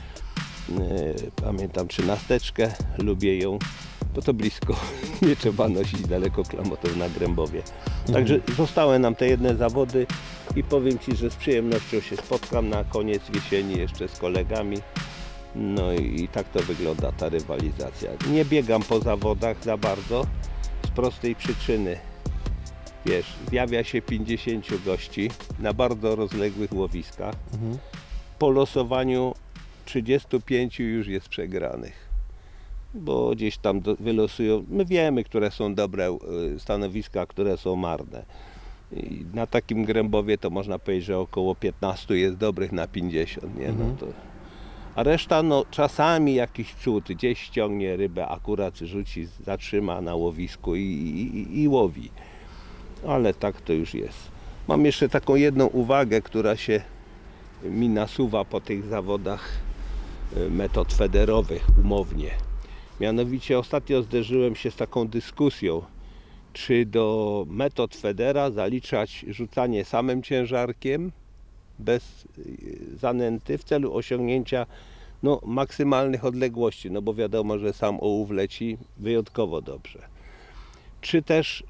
e, pamiętam trzynasteczkę, lubię ją, bo to blisko, nie trzeba nosić daleko klamotów na Grębowie. Także zostały nam te jedne zawody i powiem Ci, że z przyjemnością się spotkam na koniec jesieni jeszcze z kolegami. No i, i tak to wygląda ta rywalizacja. Nie biegam po zawodach za bardzo z prostej przyczyny. Wiesz, zjawia się pięćdziesięciu gości na bardzo rozległych łowiskach. Mhm. Po losowaniu trzydziestu pięciu już jest przegranych, bo gdzieś tam do, wylosują, my wiemy, które są dobre y, stanowiska, które są marne. I na takim Grębowie to można powiedzieć, że około piętnastu jest dobrych na pięćdziesiąt, nie? No Mhm. to... A reszta, no czasami jakiś cud, gdzieś ściągnie rybę, akurat rzuci, zatrzyma na łowisku i, i, i łowi. Ale tak to już jest. Mam jeszcze taką jedną uwagę, która się mi nasuwa po tych zawodach metod federowych umownie. Mianowicie ostatnio zderzyłem się z taką dyskusją, czy do metod federa zaliczać rzucanie samym ciężarkiem bez zanęty w celu osiągnięcia no, maksymalnych odległości, no bo wiadomo, że sam ołów leci wyjątkowo dobrze. Czy też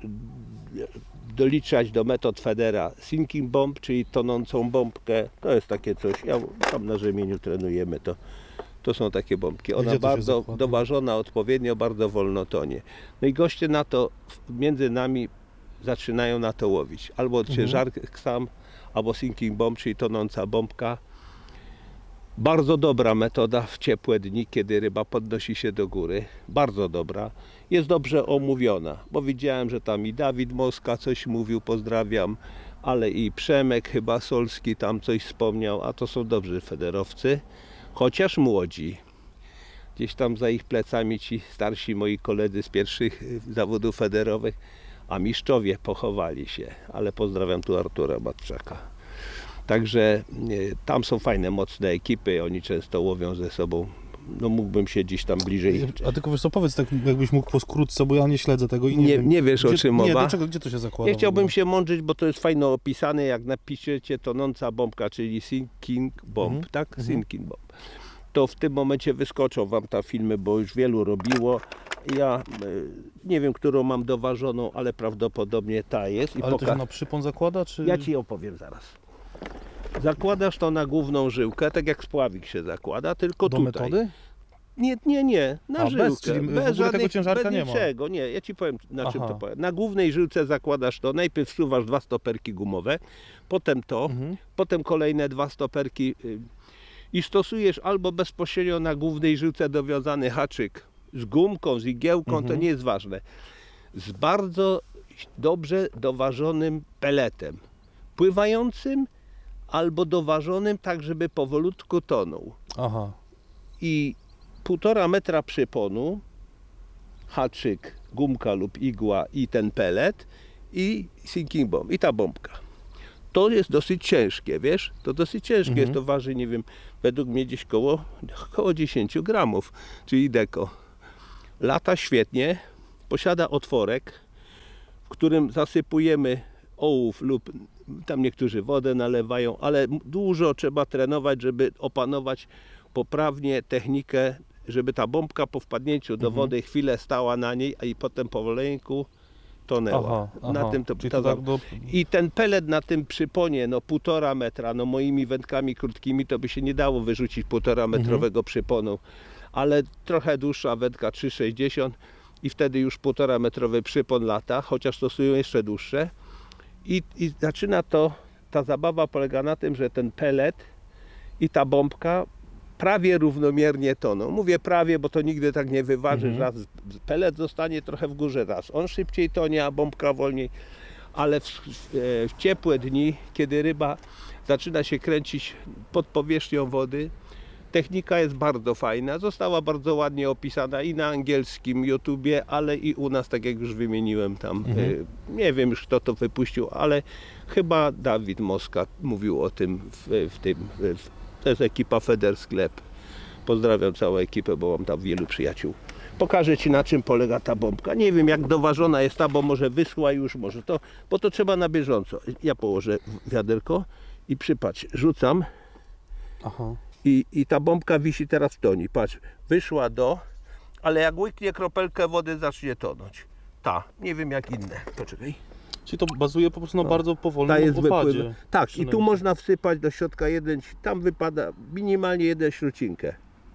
doliczać do metod federa sinking bomb, czyli tonącą bombkę. To jest takie coś, ja tam na rzemieniu trenujemy, to, to są takie bombki. Ona bardzo doważona odpowiednio, bardzo wolno tonie. No i goście na to, między nami zaczynają na to łowić. Albo mhm. ciężarek sam, albo sinking bomb, czyli tonąca bombka. Bardzo dobra metoda w ciepłe dni, kiedy ryba podnosi się do góry. Bardzo dobra. Jest dobrze omówiona, bo widziałem, że tam i Dawid Moska coś mówił, pozdrawiam, ale i Przemek chyba Solski tam coś wspomniał, a to są dobrzy federowcy, chociaż młodzi. Gdzieś tam za ich plecami ci starsi moi koledzy z pierwszych zawodów federowych, a mistrzowie pochowali się, ale pozdrawiam tu Artura Matczaka. Także tam są fajne, mocne ekipy, oni często łowią ze sobą. No mógłbym się gdzieś tam bliżej... A tylko wiesz co, powiedz tak, jakbyś mógł po skrótce, bo ja nie śledzę tego i nie, nie wiem. Nie wiesz, gdzie, o czym mowa? Nie, do czego, gdzie to się zakłada? Nie chciałbym się mądrzyć, bo to jest fajnie opisane, jak napiszecie tonąca bombka, czyli sinking bomb, mhm. tak? Mhm. Sinking bomb. To w tym momencie wyskoczą wam te filmy, bo już wielu robiło. Ja y, nie wiem, którą mam doważoną, ale prawdopodobnie ta jest. I ale poka- to się na przypon zakłada, czy... Ja ci opowiem zaraz. Zakładasz to na główną żyłkę, tak jak spławik się zakłada, tylko do tutaj. metody? Nie, nie, nie, na A, żyłkę. Bez, czyli bez w ogóle tego ciężarka bez nie ma. niczego. Nie, ja ci powiem, na Aha. czym to powiem. Na głównej żyłce zakładasz to, najpierw wsuwasz dwa stoperki gumowe, potem to, mhm. potem kolejne dwa stoperki y, i stosujesz albo bezpośrednio na głównej żyłce dowiązany haczyk z gumką, z igiełką, mhm. to nie jest ważne. Z bardzo dobrze doważonym peletem, pływającym albo doważonym tak, żeby powolutku tonął. Aha. I półtora metra przyponu, haczyk, gumka lub igła i ten pelet i sinking bomb, i ta bombka. To jest dosyć ciężkie, wiesz? To dosyć ciężkie, mhm. jest to waży, nie wiem, według mnie gdzieś koło, koło dziesięć gramów, czyli deko. Lata świetnie, posiada otworek, w którym zasypujemy ołów lub tam niektórzy wodę nalewają, ale dużo trzeba trenować, żeby opanować poprawnie technikę, żeby ta bombka po wpadnięciu do wody mhm. chwilę stała na niej, a i potem powoleńku tonęła. Aha, aha. Na tym to, to to tak do... I ten pelet na tym przyponie, no półtora metra, no moimi wędkami krótkimi to by się nie dało wyrzucić półtora metrowego mhm. przyponu, ale trochę dłuższa wędka trzy sześćdziesiąt i wtedy już półtora metrowy przypon lata, chociaż stosują jeszcze dłuższe. I, I zaczyna to, ta zabawa polega na tym, że ten pelet i ta bombka prawie równomiernie toną. Mówię prawie, bo to nigdy tak nie wyważy, mhm. raz pelet zostanie trochę w górze, raz on szybciej tonie, a bombka wolniej, ale w, w, w ciepłe dni, kiedy ryba zaczyna się kręcić pod powierzchnią wody, technika jest bardzo fajna, została bardzo ładnie opisana i na angielskim YouTubie, ale i u nas, tak jak już wymieniłem tam, mhm. y, nie wiem już kto to wypuścił, ale chyba Dawid Moska mówił o tym w, w tym, w, to jest ekipa Feder Sklep. Pozdrawiam całą ekipę, bo mam tam wielu przyjaciół. Pokażę ci, na czym polega ta bombka. Nie wiem jak doważona jest ta, bo może wyschła już, może to, bo to trzeba na bieżąco. Ja położę wiaderko i przypatrz, rzucam. Aha. I, I ta bombka wisi teraz w toni. Patrz, wyszła do, ale jak łyknie kropelkę wody, zacznie tonąć. Ta, nie wiem jak inne. Poczekaj. Czyli to bazuje po prostu na no. bardzo powolnym Ta jest opadzie. Wypływ... Tak, i tu można wsypać do środka jeden, tam wypada minimalnie jeden śrucinkę.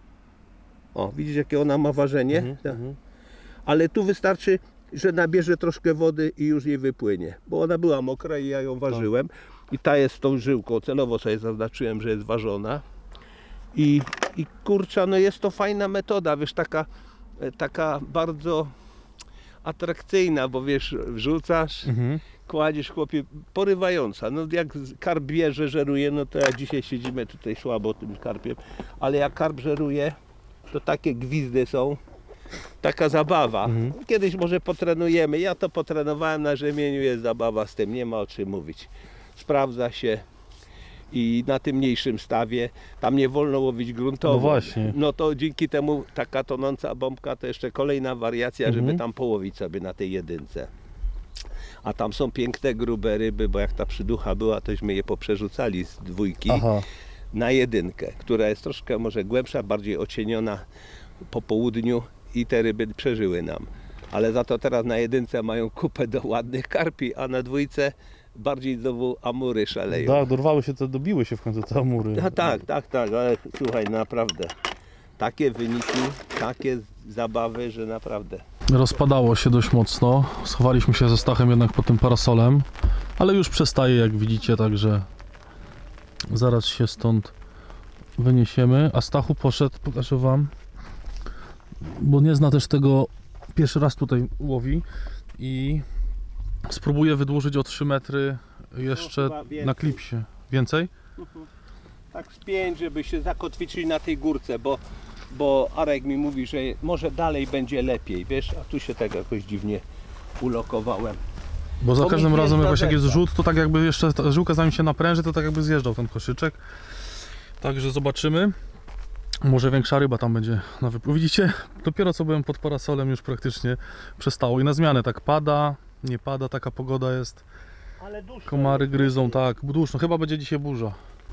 O, widzisz jakie ona ma ważenie? Mhm, tak. mhm. Ale tu wystarczy, że nabierze troszkę wody i już jej wypłynie. Bo ona była mokra i ja ją ważyłem. Tak. I ta jest tą żyłką, celowo sobie zaznaczyłem, że jest ważona. I, i kurczę, no jest to fajna metoda, wiesz, taka, taka bardzo atrakcyjna, bo wiesz, wrzucasz, mhm. kładziesz, chłopie, porywająca. No jak karp bierze, żeruje, no to jak dzisiaj siedzimy tutaj słabo tym karpiem, ale jak karp żeruje, to takie gwizdy są, taka zabawa. Mhm. Kiedyś może potrenujemy, ja to potrenowałem na rzemieniu, jest zabawa z tym, nie ma o czym mówić. Sprawdza się. i na tym mniejszym stawie, tam nie wolno łowić gruntowo. No właśnie. No to dzięki temu taka tonąca bombka to jeszcze kolejna wariacja, Mhm. żeby tam połowić sobie na tej jedynce. A tam są piękne, grube ryby, bo jak ta przyducha była, tośmy je poprzerzucali z dwójki Aha. na jedynkę, która jest troszkę może głębsza, bardziej ocieniona po południu i te ryby przeżyły nam. Ale za to teraz na jedynce mają kupę do ładnych karpi, a na dwójce bardziej znowu amury szaleją. Tak, dorwały się, te, dobiły się w końcu te amury. No tak, tak, tak, ale słuchaj, naprawdę. Takie wyniki, takie zabawy, że naprawdę. Rozpadało się dość mocno. Schowaliśmy się ze Stachem jednak pod tym parasolem, ale już przestaje, jak widzicie, także zaraz się stąd wyniesiemy. A Stachu poszedł, pokażę wam, bo nie zna też tego, pierwszy raz tutaj łowi i spróbuję wydłużyć o trzy metry jeszcze No, chyba więcej. na klipsie. Więcej? Tak z pięć, żeby się zakotwiczyć na tej górce, bo, bo Arek mi mówi, że może dalej będzie lepiej, wiesz, a tu się tak jakoś dziwnie ulokowałem. Bo za Bo mi każdym razem zjeżdża jakoś jak jest zęba. rzut, to tak jakby jeszcze ta żyłka zanim się napręży, to tak jakby zjeżdżał ten koszyczek. Także zobaczymy. Może większa ryba tam będzie na wypływ. Widzicie, dopiero co byłem pod parasolem już praktycznie przestało. I na zmianę tak pada, nie pada, taka pogoda jest. Ale duszno Komary jest. gryzą, tak, duszno. Chyba będzie dzisiaj burza.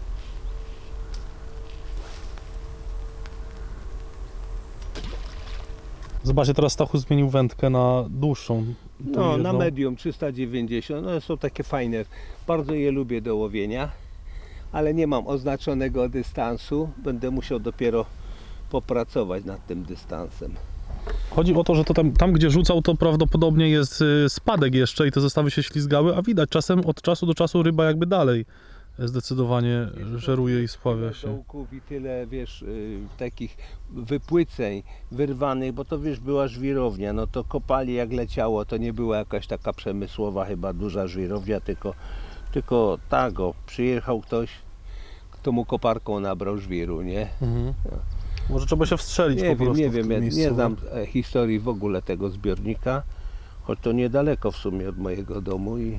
Zobaczcie, teraz Stachu zmienił wędkę na dłuższą. tą No, na jedną. medium trzysta dziewięćdziesiąt, no są takie fajne. Bardzo je lubię do łowienia, ale nie mam oznaczonego dystansu. Będę musiał dopiero popracować nad tym dystansem. Chodzi o to, że to tam, tam gdzie rzucał, to prawdopodobnie jest y, spadek jeszcze i te zestawy się ślizgały, a widać czasem od czasu do czasu ryba jakby dalej zdecydowanie żeruje i spławia Tyle się. dołków i tyle, wiesz, y, takich wypłyceń wyrwanych, bo to wiesz, była żwirownia, no to kopali jak leciało, to nie była jakaś taka przemysłowa chyba duża żwirownia, tylko, tylko tak o, przyjechał ktoś, kto mu koparką nabrał żwiru, nie? Mhm. Może trzeba się wstrzelić Nie po wiem, prostu nie w wiem, tym ja miejscu. nie znam e, historii w ogóle tego zbiornika, choć to niedaleko w sumie od mojego domu i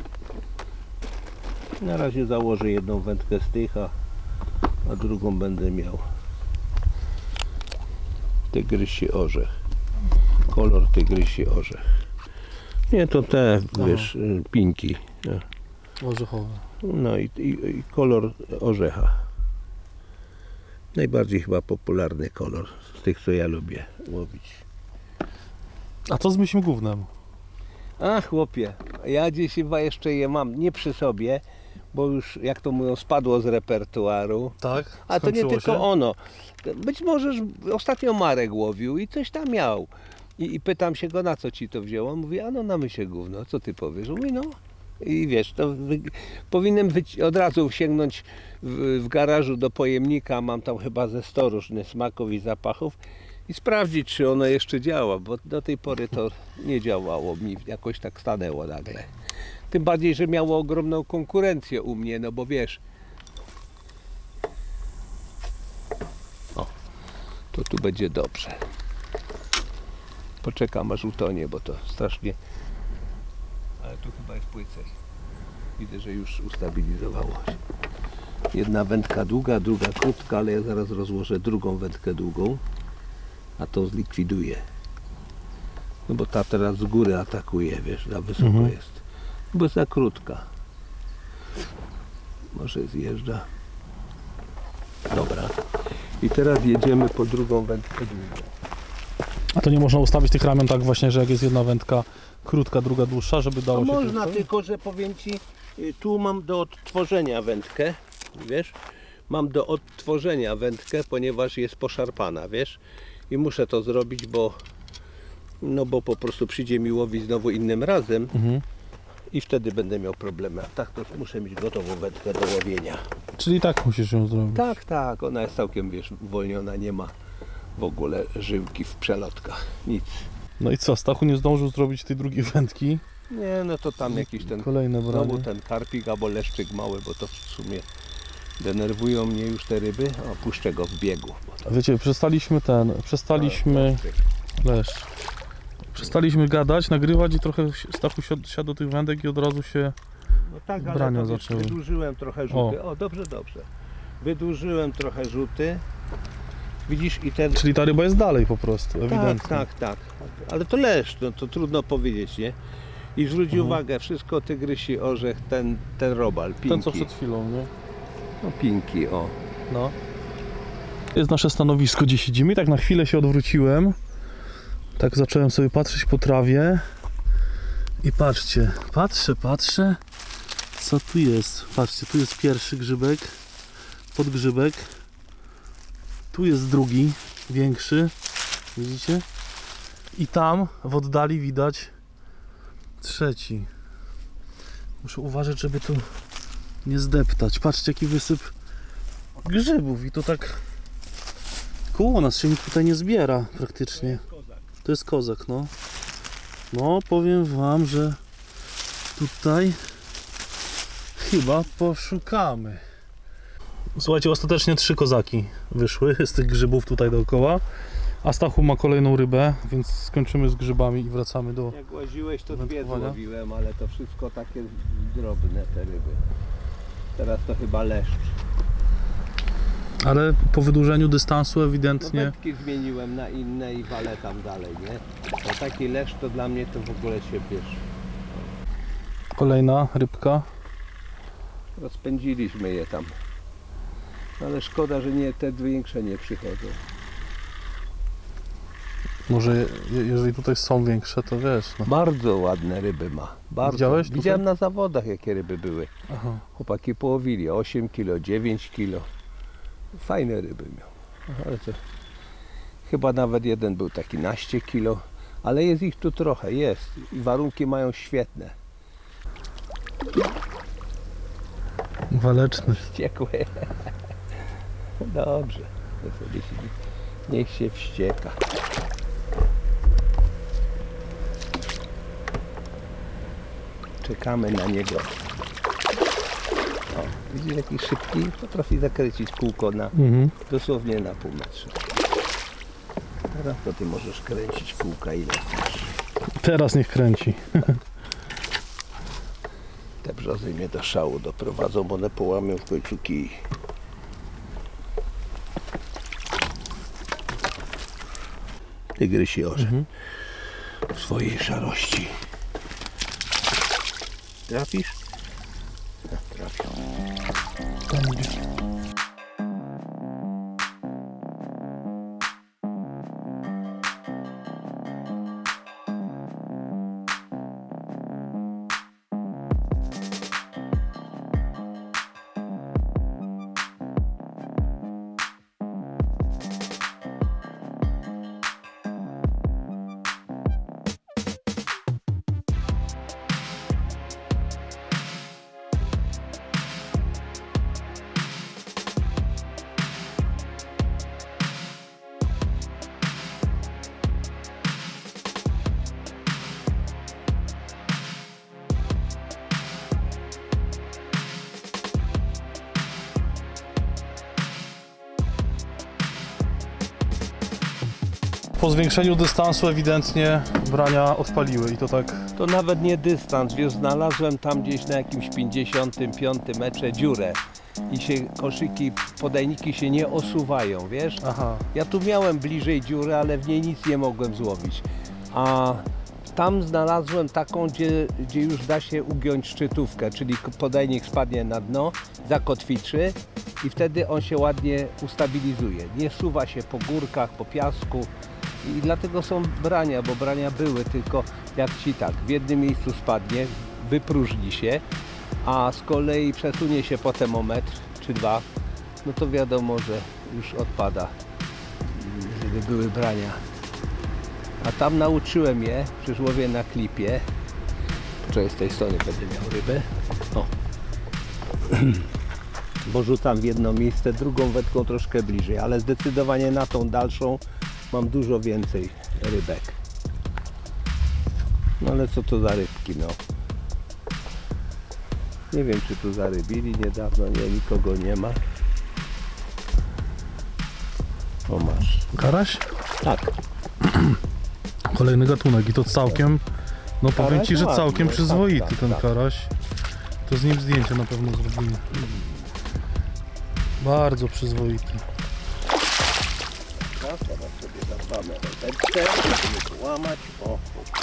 na razie założę jedną wędkę z tych, a, a drugą będę miał. Tygrysi orzech. Kolor tygrysi orzech. Nie, to te, Aha. wiesz, y, pinki. Nie. Orzechowe. No i, i, i kolor orzecha. Najbardziej chyba popularny kolor z tych, co ja lubię łowić. A co z myślą głównym? A chłopie, ja gdzieś chyba jeszcze je mam, nie przy sobie, bo już, jak to mówią, spadło z repertuaru. Tak? A to nie Skończyło tylko się? ono. Być może że ostatnio Marek łowił i coś tam miał. I, I pytam się go, na co ci to wzięło? On mówi, a no na mysie gówno, co ty powiesz? Mówi, no. I wiesz, to wy, powinienem wyci- od razu sięgnąć w, w garażu do pojemnika, mam tam chyba ze sto różnych smaków i zapachów i sprawdzić, czy ono jeszcze działa, bo do tej pory to nie działało mi, jakoś tak stanęło nagle. Tym bardziej, że miało ogromną konkurencję u mnie, no bo wiesz, o, to tu będzie dobrze. Poczekam aż utonie, bo to strasznie, ale tu chyba jest płycej. Widzę, że już ustabilizowało się. Jedna wędka długa, druga krótka, ale ja zaraz rozłożę drugą wędkę długą, a to zlikwiduję. No bo ta teraz z góry atakuje, wiesz, za wysoko Mhm. jest. Bo za krótka. Może zjeżdża. Dobra. I teraz jedziemy po drugą wędkę długą. A to nie można ustawić tych ramion tak właśnie, że jak jest jedna wędka krótka, druga dłuższa, żeby dało No się... można, tylko- tylko że powiem Ci, y, tu mam do odtworzenia wędkę, wiesz? Mam do odtworzenia wędkę, ponieważ jest poszarpana, wiesz? I muszę to zrobić, bo no bo po prostu przyjdzie mi łowić znowu innym razem Mhm. i wtedy będę miał problemy. A tak to muszę mieć gotową wędkę do łowienia. Czyli tak musisz ją zrobić. Tak, tak, ona jest całkiem, wiesz, uwolniona, nie ma w ogóle żyłki w przelotkach, nic. No i co, Stachu nie zdążył zrobić tej drugiej wędki. Nie, no to tam jakiś ten, Kolejne znowu branie. ten karpik albo leszczyk mały, bo to w sumie denerwują mnie już te ryby. O, puszczę go w biegu. bo to- Wiecie, przestaliśmy ten, przestaliśmy... Leszczyk. Leszcz. Przestaliśmy gadać, nagrywać i trochę Stachu siadł, siadł do tych wędek i od razu się No tak, ale brania to wiesz, zaczęły. wydłużyłem trochę rzuty. O. o, dobrze, dobrze. Wydłużyłem trochę rzuty. Widzisz i ten... Czyli ta ryba jest dalej po prostu, ewidentnie. Tak, tak, tak. Ale to leszcz, no to trudno powiedzieć, nie? I zwróć Mhm. uwagę, wszystko tygrysi orzech, ten, ten robal, pinki. Ten co przed chwilą, nie? No pinki, o. No. Jest nasze stanowisko, gdzie siedzimy i tak na chwilę się odwróciłem. Tak zacząłem sobie patrzeć po trawie. I patrzcie, patrzę, patrzę. Co tu jest? Patrzcie, tu jest pierwszy grzybek. Podgrzybek. Tu jest drugi, większy. Widzicie? I tam w oddali widać trzeci. Muszę uważać, żeby tu nie zdeptać. Patrzcie, jaki wysyp grzybów i to tak koło nas się nikt tutaj nie zbiera praktycznie. To jest kozak, no. No, powiem wam, że tutaj chyba poszukamy. Słuchajcie, ostatecznie trzy kozaki wyszły z tych grzybów tutaj dookoła. A Stachu ma kolejną rybę, więc skończymy z grzybami i wracamy do... Jak łaziłeś, to dwie wędkowania. złowiłem, ale to wszystko takie drobne te ryby. Teraz to chyba leszcz. Ale po wydłużeniu dystansu No ewidentnie... wędki zmieniłem na inne i walę tam dalej, nie? No taki leszcz to dla mnie to w ogóle się wiesz. Kolejna rybka. Rozpędziliśmy je tam. Ale szkoda, że nie te większe nie przychodzą. Może je, jeżeli tutaj są większe, to wiesz... No. Bardzo ładne ryby ma. Bardzo. Widziałeś tutaj? Widziałem na zawodach, jakie ryby były. Aha. Chłopaki połowili osiem kilo, dziewięć kilo. Fajne ryby miał. Ale to chyba nawet jeden był taki naście kilo. Ale jest ich tu trochę, jest. I warunki mają świetne. Waleczny. Wściekłe. Dobrze. To sobie się, niech się wścieka. Czekamy na niego. O, widzisz jaki szybki? Potrafi zakręcić kółko na, Mhm. dosłownie na pół metra. Teraz to ty możesz kręcić kółka ile chcesz. Teraz niech kręci. Te brzozy mnie do szału doprowadzą, bo one połamią w końcu kij. Tygrysi orze Mhm. w swojej szarości. Trafisz? Tak, trafią. Będzie. Po zwiększeniu dystansu ewidentnie brania odpaliły i to tak... To nawet nie dystans, wiesz, znalazłem tam gdzieś na jakimś pięćdziesiątym piątym metrze dziurę i się koszyki, podajniki się nie osuwają, wiesz? Aha. Ja tu miałem bliżej dziury, ale w niej nic nie mogłem złowić. A tam znalazłem taką, gdzie, gdzie już da się ugiąć szczytówkę, czyli podajnik spadnie na dno, zakotwiczy i wtedy on się ładnie ustabilizuje. Nie suwa się po górkach, po piasku. I dlatego są brania, bo brania były, tylko jak ci tak, w jednym miejscu spadnie, wypróżni się, a z kolei przesunie się potem o metr czy dwa, no to wiadomo, że już odpada, żeby były brania. A tam nauczyłem je, przecież łowię na klipie, wczoraj z tej strony będę miał rybę, o. Bo rzucam w jedno miejsce, drugą wędką troszkę bliżej, ale zdecydowanie na tą dalszą mam dużo więcej rybek. No ale co to za rybki, no. Nie wiem, czy tu zarybili niedawno, nie, nikogo nie ma. O, masz. Karaś? Tak. Kolejny gatunek i to całkiem, no powiem Karaś ci, że ładny, całkiem tak, przyzwoity tak, ten tak. karaś. To z nim zdjęcie na pewno zrobimy. Bardzo przyzwoity. Teraz sobie zadbamy o teczkę, żeby nie połamać. O,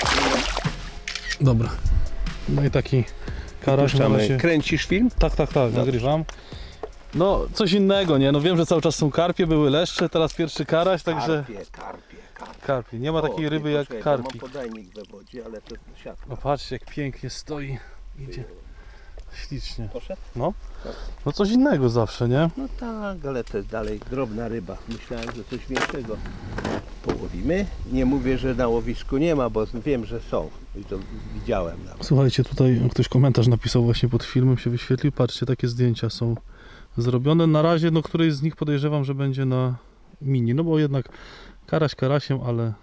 Dobra. No i taki karaś na razie. Kręcisz film? Tak, tak, tak, nagrywam. No, coś innego, nie? No wiem, że cały czas są karpie, były leszcze, teraz pierwszy karaś, także... Karpie, karpie, karpie. Karpie. Nie ma O, takiej nie, ryby jak poczekaj, karpik. Mam podajnik we wodzie, ale to siatka. No patrzcie, jak pięknie stoi. Idzie. Ślicznie. Poszedł? No. No coś innego zawsze, nie? No tak, ale to jest dalej drobna ryba. Myślałem, że coś większego połowimy. Nie mówię, że na łowisku nie ma, bo wiem, że są. I to widziałem nawet. Słuchajcie, tutaj ktoś komentarz napisał właśnie pod filmem, się wyświetlił. Patrzcie, takie zdjęcia są zrobione. Na razie, no któryś z nich podejrzewam, że będzie na mini. No bo jednak karaś karasiem, ale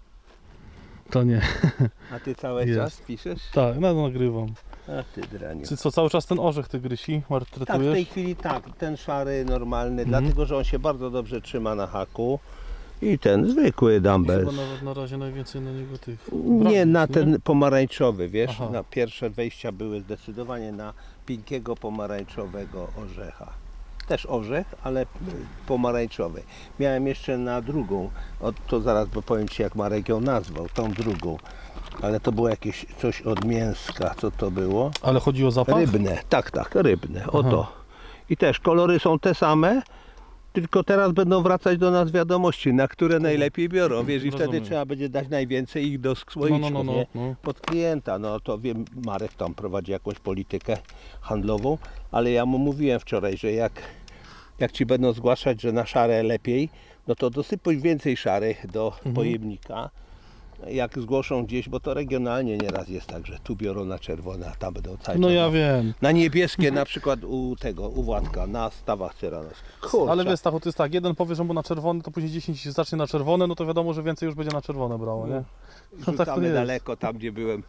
to nie. A ty cały Jest. czas piszesz? Tak, no nagrywam. A ty draniu. Czy co, cały czas ten orzech tygrysi Tak, w maltretujesz? tej chwili tak, ten szary, normalny, Mhm. dlatego, że on się bardzo dobrze trzyma na haku. I ten zwykły Chyba dumbbell. nawet na razie najwięcej na niego tych. Nie, broni, na ten pomarańczowy, wiesz, Aha. na pierwsze wejścia były zdecydowanie na piękkiego pomarańczowego orzecha. Też orzech, ale pomarańczowy. Miałem jeszcze na drugą, o, to zaraz bo powiem Ci jak Marek ją nazwał, tą drugą. Ale to było jakieś coś od mięska, co to było? Ale chodzi o zapach? Rybne, tak, tak, rybne, Aha. oto. I też kolory są te same, tylko teraz będą wracać do nas wiadomości, na które najlepiej biorą, wiesz, i wtedy Rozumiem. trzeba będzie dać najwięcej ich do No, słoiczków, no, no, no, nie? no. Pod klienta, no to wiem, Marek tam prowadzi jakąś politykę handlową, ale ja mu mówiłem wczoraj, że jak, jak Ci będą zgłaszać, że na szare lepiej, no to dosypuj więcej szarych do Mhm. pojemnika. Jak zgłoszą gdzieś, bo to regionalnie nieraz jest tak, że tu biorą na czerwone, a tam będą cały No czas ja na- wiem. na niebieskie, na przykład u tego, u Władka, na stawach cyranowskich. Kurczę. Ale wiesz, Stachu, to jest tak, jeden powie, że mu na czerwony, to później dziesięć zacznie na czerwone, no to wiadomo, że więcej już będzie na czerwone brało, nie? No tak to Rzucamy jest. daleko, tam gdzie byłem.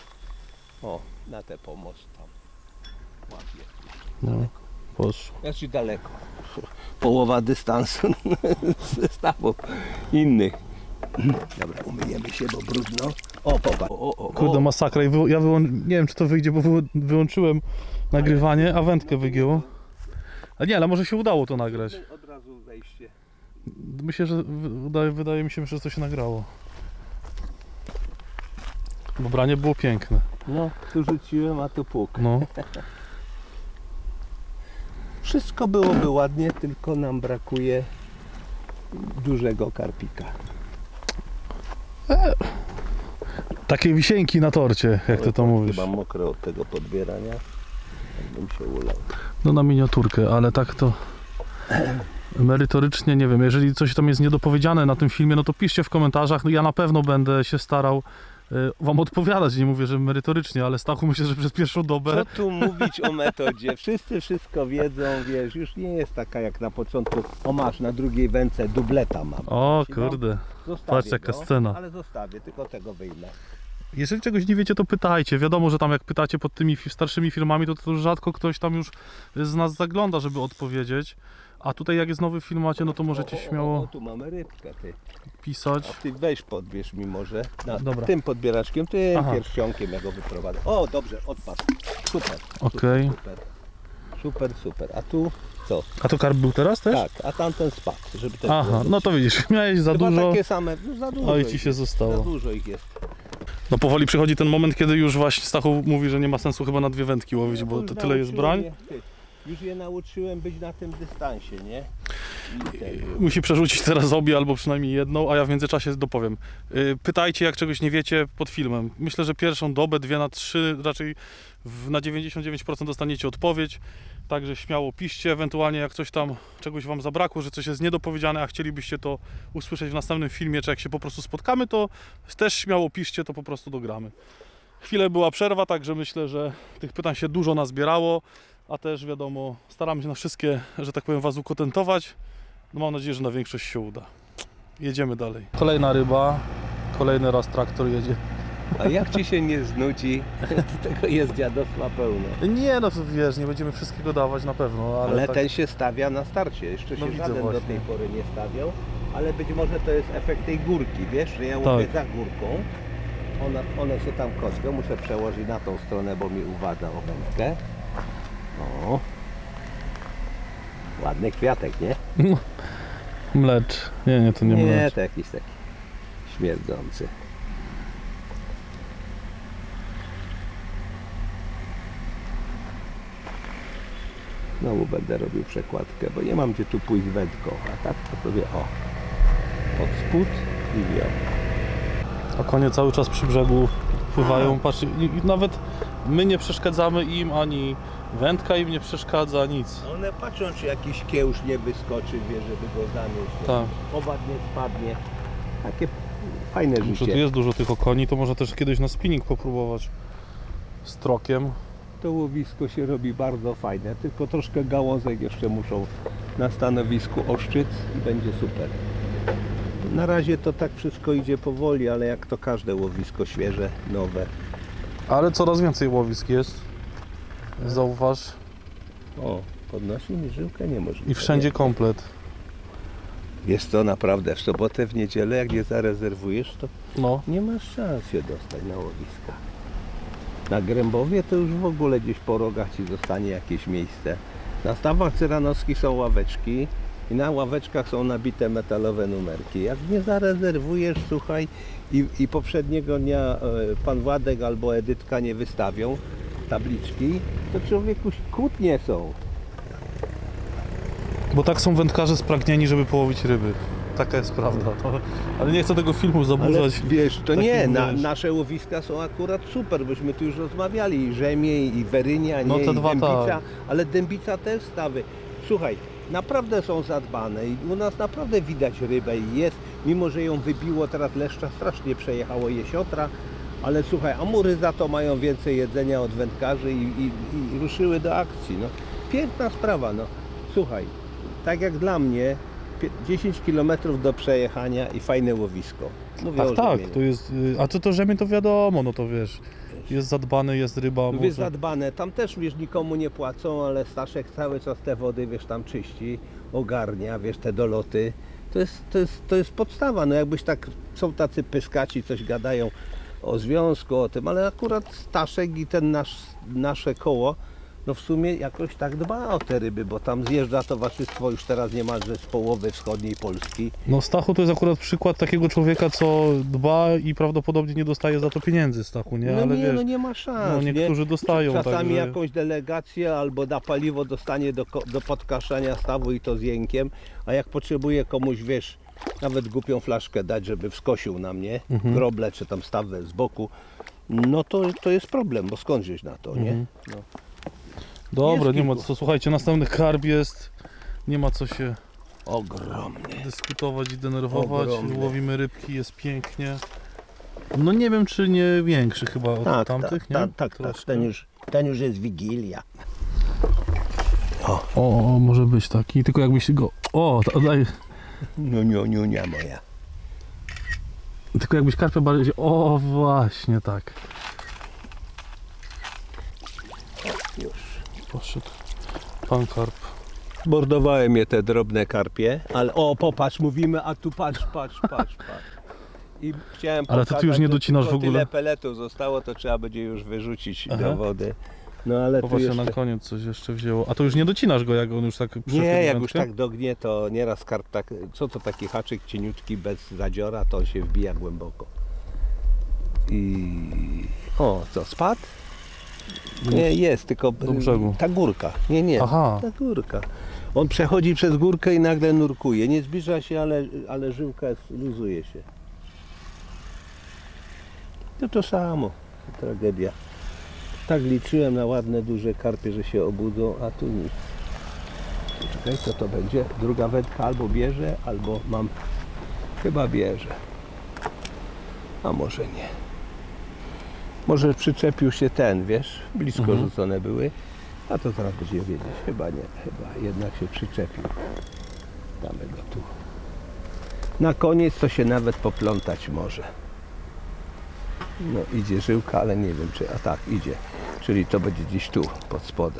O, na te pomost tam. Ładnie. No, poszło. Znaczy daleko. Połowa dystansu ze stawów innych. Dobra, umyjemy się, bo brudno. O, popatrz. O, o, o. Kurde, masakra. I wy, ja wyłą... nie wiem, czy to wyjdzie, bo wy, wyłączyłem nagrywanie, a wędkę wygięło. A nie, ale może się udało to nagrać. Od razu wejście. Myślę, że wydaje, wydaje mi się, że to się nagrało. Bo branie było piękne. No, tu rzuciłem, a tu pług. No. Wszystko byłoby ładnie, tylko nam brakuje dużego karpika. Takie wisienki na torcie, jak ty to mówisz. Chyba mokre od tego podbierania. Bym się ulał. No na miniaturkę, ale tak to merytorycznie nie wiem, jeżeli coś tam jest niedopowiedziane na tym filmie, no to piszcie w komentarzach, no ja na pewno będę się starał y, wam odpowiadać, nie mówię, że merytorycznie, ale Stachu myślę, że przez pierwszą dobę... Co tu mówić o metodzie? Wszyscy wszystko wiedzą, wiesz, już nie jest taka jak na początku. O masz, na drugiej wędce dubleta mam. O Ci kurde, dam? Zostawię patrz jaka go, scena. Ale zostawię, tylko tego wyjmę. Jeżeli czegoś nie wiecie, to pytajcie. Wiadomo, że tam jak pytacie pod tymi fi- starszymi filmami, to, to rzadko ktoś tam już z nas zagląda, żeby odpowiedzieć. A tutaj jak jest nowy film macie, no to możecie O, o, o, śmiało o, tu mamy rybkę, ty. pisać. A ty weź podbierz mi może. Na, Dobra. Tym podbieraczkiem, tym Aha. pierścionkiem ja go wyprowadzę. O, dobrze, odpadł. Super. Okej. Super, super, super. A tu co? A to karp był teraz też? Tak, a tamten spadł, żeby ten Aha, no to widzisz, miałeś za Chyba dużo, takie same, no za dużo oj ich ci się jest. Za zostało. dużo ich jest. No powoli przychodzi ten moment, kiedy już właśnie Stachu mówi, że nie ma sensu chyba na dwie wędki łowić, bo Już to tyle jest brań. nauczyłem je- ty, Już je nauczyłem być na tym dystansie, nie? I tego. Musi przerzucić teraz obie albo przynajmniej jedną, a ja w międzyczasie dopowiem. Yy, Pytajcie, jak czegoś nie wiecie pod filmem. Myślę, że pierwszą dobę, dwie na trzy, raczej w, na dziewięćdziesiąt dziewięć procent dostaniecie odpowiedź. Także śmiało piszcie, ewentualnie jak coś tam, czegoś wam zabrakło, że coś jest niedopowiedziane, a chcielibyście to usłyszeć w następnym filmie, czy jak się po prostu spotkamy, to też śmiało piszcie, to po prostu dogramy. Chwilę była przerwa, także myślę, że tych pytań się dużo nazbierało, a też wiadomo, staramy się na wszystkie, że tak powiem, was ukontentować. No mam nadzieję, że na większość się uda. Jedziemy dalej. Kolejna ryba, kolejny raz traktor jedzie. A jak ci się nie znudzi, to tego jest dziadostwa pełno. Nie no, wiesz, nie będziemy wszystkiego dawać na pewno, ale, Ale tak... ten się stawia na starcie. Jeszcze się No widzę żaden właśnie. do tej pory nie stawiał, ale być może to jest efekt tej górki, wiesz, że ja łowię Tak. za górką. Ona, one się tam kotwią, muszę przełożyć na tą stronę, bo mi uwada o wędkę. O, ładny kwiatek, nie? Mlecz. Nie, nie, to nie, Nie, mlecz. to jakiś taki śmierdzący. Znowu będę robił przekładkę, bo nie mam gdzie tu pójść wędką, a tak to sobie o, pod spód i wio. A konie cały czas przy brzegu pływają. Patrz, i- i nawet my nie przeszkadzamy im, ani wędka im nie przeszkadza, nic. One patrzą, czy jakiś kiełż nie wyskoczy, wie, żeby go zamieść. Tak. Owadnie spadnie. Takie fajne Że tu życie. jest dużo tych okoni, to może też kiedyś na spinning popróbować z trokiem. To łowisko się robi bardzo fajne, tylko troszkę gałązek jeszcze muszą na stanowisku oszczyc i będzie super. Na razie to tak wszystko idzie powoli, ale jak to każde łowisko świeże, nowe. Ale coraz więcej łowisk jest. Zauważ. O, podnosi mi żyłkę niemożliwe. I wszędzie komplet. Jest to naprawdę w sobotę, w niedzielę, jak nie zarezerwujesz, to No. nie masz szans się dostać na łowiska. Na Grębowie to już w ogóle gdzieś po rogach ci zostanie jakieś miejsce. Na stawach cyranowskich są ławeczki i na ławeczkach są nabite metalowe numerki. Jak nie zarezerwujesz, słuchaj, i, i poprzedniego dnia e, pan Władek albo Edytka nie wystawią tabliczki, to człowieku kłótnie są. Bo tak są wędkarze spragnieni, żeby połowić ryby. Taka jest prawda. To, ale nie chcę tego filmu Ale zaburzać. wiesz, to takim, nie, na, wiesz. nasze łowiska są akurat super, bośmy tu już rozmawiali, i Rzemie, i Werynia, No nie, te i dwa Dębica, tak. ale Dębica też stawy. Słuchaj, naprawdę są zadbane i u nas naprawdę widać rybę i jest, mimo że ją wybiło teraz leszcza, strasznie przejechało jesiotra, ale słuchaj, amury za to mają więcej jedzenia od wędkarzy i, i, i ruszyły do akcji. No. Piękna sprawa, no. Słuchaj, tak jak dla mnie, pie- dziesięć kilometrów do przejechania i fajne łowisko. Mówię Ach o tak, Rzemieniu. to jest. y, A co to rzemie, to wiadomo, no to wiesz. Jest zadbane, jest ryba. No Może... wiesz, zadbane, tam też wiesz, nikomu nie płacą, ale Staszek cały czas te wody, wiesz, tam czyści, ogarnia, wiesz, te doloty. To jest, to jest, to jest podstawa, no jakbyś tak, są tacy pyskaci, coś gadają o związku, o tym, ale akurat Staszek i ten nasz, nasze koło, no w sumie jakoś tak dba o te ryby, bo tam zjeżdża towarzystwo już teraz niemalże z połowy wschodniej Polski. No Stachu to jest akurat przykład takiego człowieka, co dba i prawdopodobnie nie dostaje za to pieniędzy, Stachu, nie? No Ale nie, wiesz, no nie ma szans. no niektórzy nie? dostają, Czasami także- jakąś delegację albo na paliwo dostanie do, ko- do podkaszania stawu i to z jękiem, a jak potrzebuje komuś, wiesz, nawet głupią flaszkę dać, żeby wskosił na mnie, Mhm. groble czy tam stawę z boku, no to, to jest problem, bo skąd wziąć na to, nie? Mhm. No. Dobra, Jest nie ma kilku. co, słuchajcie, następny karp jest, nie ma co się Ogromny. dyskutować i denerwować, Ogromny. łowimy rybki, jest pięknie. No nie wiem, czy nie większy chyba od Tak, tamtych, tak, nie? tak, tak, tak. Troszkę. Ten, już, ten już jest Wigilia. O, o, może być taki, tylko jakbyś go, o, to, daj, No niu, niu, nie moja. tylko jakbyś karpia bardziej, o właśnie tak, Już. poszedł pan karp. Mordowałem je te drobne karpie, ale o popatrz, mówimy, a tu patrz, patrz, patrz, patrz. I chciałem Ale to ty już pokazać, nie że docinasz tylko w ogóle? Tyle peletów zostało, to trzeba będzie już wyrzucić Aha. do wody. No ale tu Popatrzcie, jeszcze... na koniec coś jeszcze wzięło. A to już nie docinasz go, jak on już tak przechyli Nie, jak wędkę? już tak dognie, to nieraz karp tak, co to taki haczyk cieniutki bez zadziora, to on się wbija głęboko. I o, co, spadł? Nie, jest, tylko Do brzegu. ta górka. Nie, nie, Aha. ta górka. On przechodzi przez górkę i nagle nurkuje. Nie zbliża się, ale, ale żyłka jest, luzuje się. To to samo. Tragedia. Tak liczyłem na ładne, duże karpie, że się obudzą, a tu nic. Czekaj, co to będzie? Druga wędka albo bierze, albo mam... Chyba bierze. A może nie. Może przyczepił się ten, wiesz? Blisko Mhm. rzucone były. A to teraz będziemy wiedzieć. Chyba nie. Chyba jednak się przyczepił. Damy go tu. Na koniec to się nawet poplątać może. No idzie żyłka, ale nie wiem czy... A tak, idzie. Czyli to będzie gdzieś tu, pod spodem.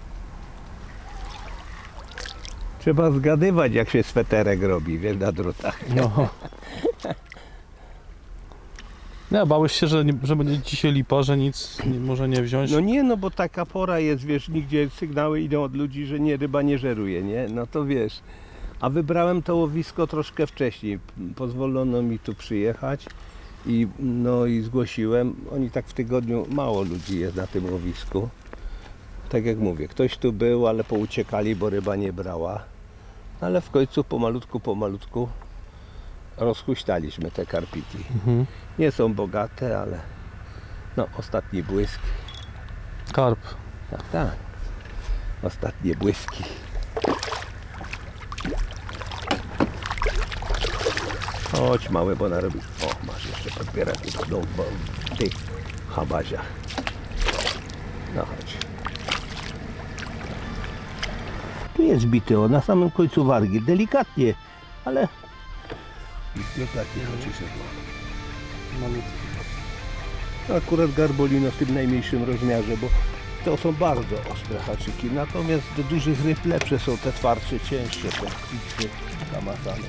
Trzeba zgadywać, jak się sweterek robi, wiesz, na drutach. No. Nie, bałeś się, że, nie, że będzie dzisiaj lipa, że nic nie, może nie wziąć? No nie, no bo taka pora jest, wiesz, nigdzie sygnały idą od ludzi, że nie, ryba nie żeruje, nie? No to wiesz. A wybrałem to łowisko troszkę wcześniej. Pozwolono mi tu przyjechać i no i zgłosiłem. Oni tak w tygodniu, mało ludzi jest na tym łowisku. Tak jak mówię, ktoś tu był, ale pouciekali, bo ryba nie brała. Ale w końcu pomalutku, pomalutku rozhuśtaliśmy te karpiki. Mhm. Nie są bogate, ale no ostatni błysk. Karp. Tak, tak. Ostatnie błyski. Chodź mały, bo narobi. O, masz jeszcze podbierać no, bo w tych habaziach. No chodź. Tu jest bity, o, na samym końcu wargi. Delikatnie, ale no takie oczywiście. Malutki. Akurat garbolino w tym najmniejszym rozmiarze, bo to są bardzo ostre haczyki. Natomiast do dużych ryb lepsze są te twardsze, cięższe, te pizzy namazane.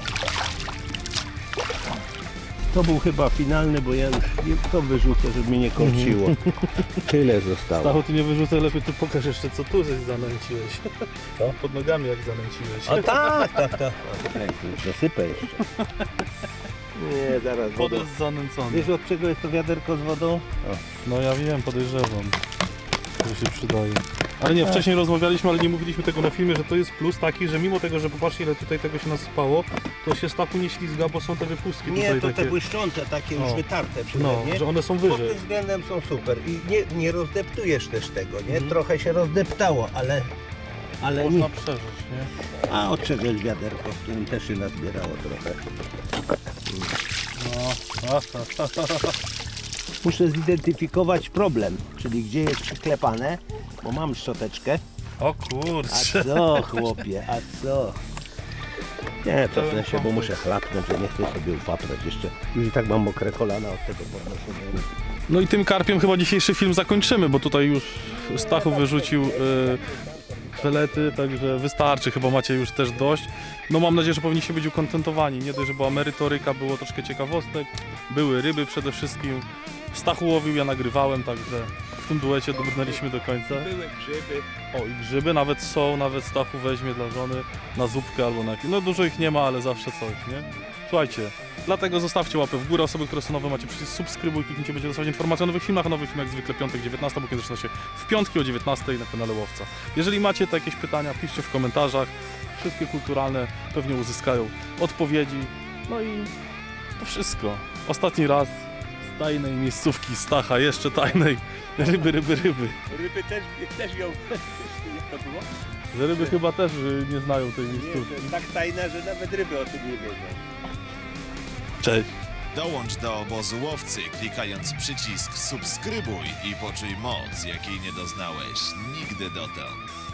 To był chyba finalny, bo ja już nie, to wyrzucę, żeby mnie nie korciło. Tyle zostało. Stachu, ty nie wyrzucaj, lepiej tu pokaż jeszcze, co tu żeś zanęciłeś. Co? Pod nogami jak zanęciłeś. A tak, tak, tak. Zasypę jeszcze. Nie, zaraz Pod wodą. jest zanęcony. Wiesz od czego jest to wiaderko z wodą? O. No ja wiem, podejrzewam, że się przydaje. Ale nie, wcześniej rozmawialiśmy, ale nie mówiliśmy tego na filmie, że to jest plus taki, że mimo tego, że popatrzcie ile tutaj tego się nasypało, to się Stachu nie ślizga, bo są te wypustki Nie, tutaj to takie. te błyszczące, takie już O. wytarte przeze No, mnie. że one są Pod wyżej. tym względem są super i nie, nie rozdeptujesz też tego, nie? Mhm. Trochę się rozdeptało, ale, ale Można nie. przeżyć, nie? A od czego jest wiaderko, w którym też się nazbierało trochę. No. Muszę zidentyfikować problem, czyli gdzie jest przyklepane, bo mam szczoteczkę. O A kurczę. co chłopie, a co? Nie, cofnę się, bo muszę chlapnąć, że nie chcę sobie upaprać jeszcze. Już i tak mam mokre kolana od tego podnoszenia. No i tym karpiem chyba dzisiejszy film zakończymy, bo tutaj już Stachu wyrzucił y, felety, także wystarczy, chyba macie już też dość. No mam nadzieję, że powinniście być ukontentowani. Nie dość, że była merytoryka, było troszkę ciekawostek, były ryby przede wszystkim. Stachu łowił, ja nagrywałem, także w tym duecie dobrnęliśmy do końca. Były grzyby. O, i grzyby nawet są, nawet Stachu weźmie dla żony na zupkę albo na... No dużo ich nie ma, ale zawsze coś, nie? Słuchajcie, dlatego zostawcie łapę w górę, osoby, które są nowe, macie przycisk subskrybuj, kliknijcie, będzie dostawać informacje o nowych filmach, a nowy film jak zwykle piątek dziewiętnasta, bo kiedy zaczyna się w piątki o dziewiętnastej na kanale Łowca. Jeżeli macie te jakieś pytania, piszcie w komentarzach, wszystkie kulturalne pewnie uzyskają odpowiedzi. No i to wszystko. Ostatni raz z tajnej miejscówki Stacha, jeszcze tajnej, ryby, ryby, ryby. Ryby też, też ją... Jak to było? Że ryby chyba też y, nie znają tej Nie, miejscówki. to jest tak tajna, że nawet ryby o tym nie wiedzą. Cześć. Dołącz do obozu łowcy, klikając przycisk subskrybuj i poczuj moc, jakiej nie doznałeś nigdy dotąd.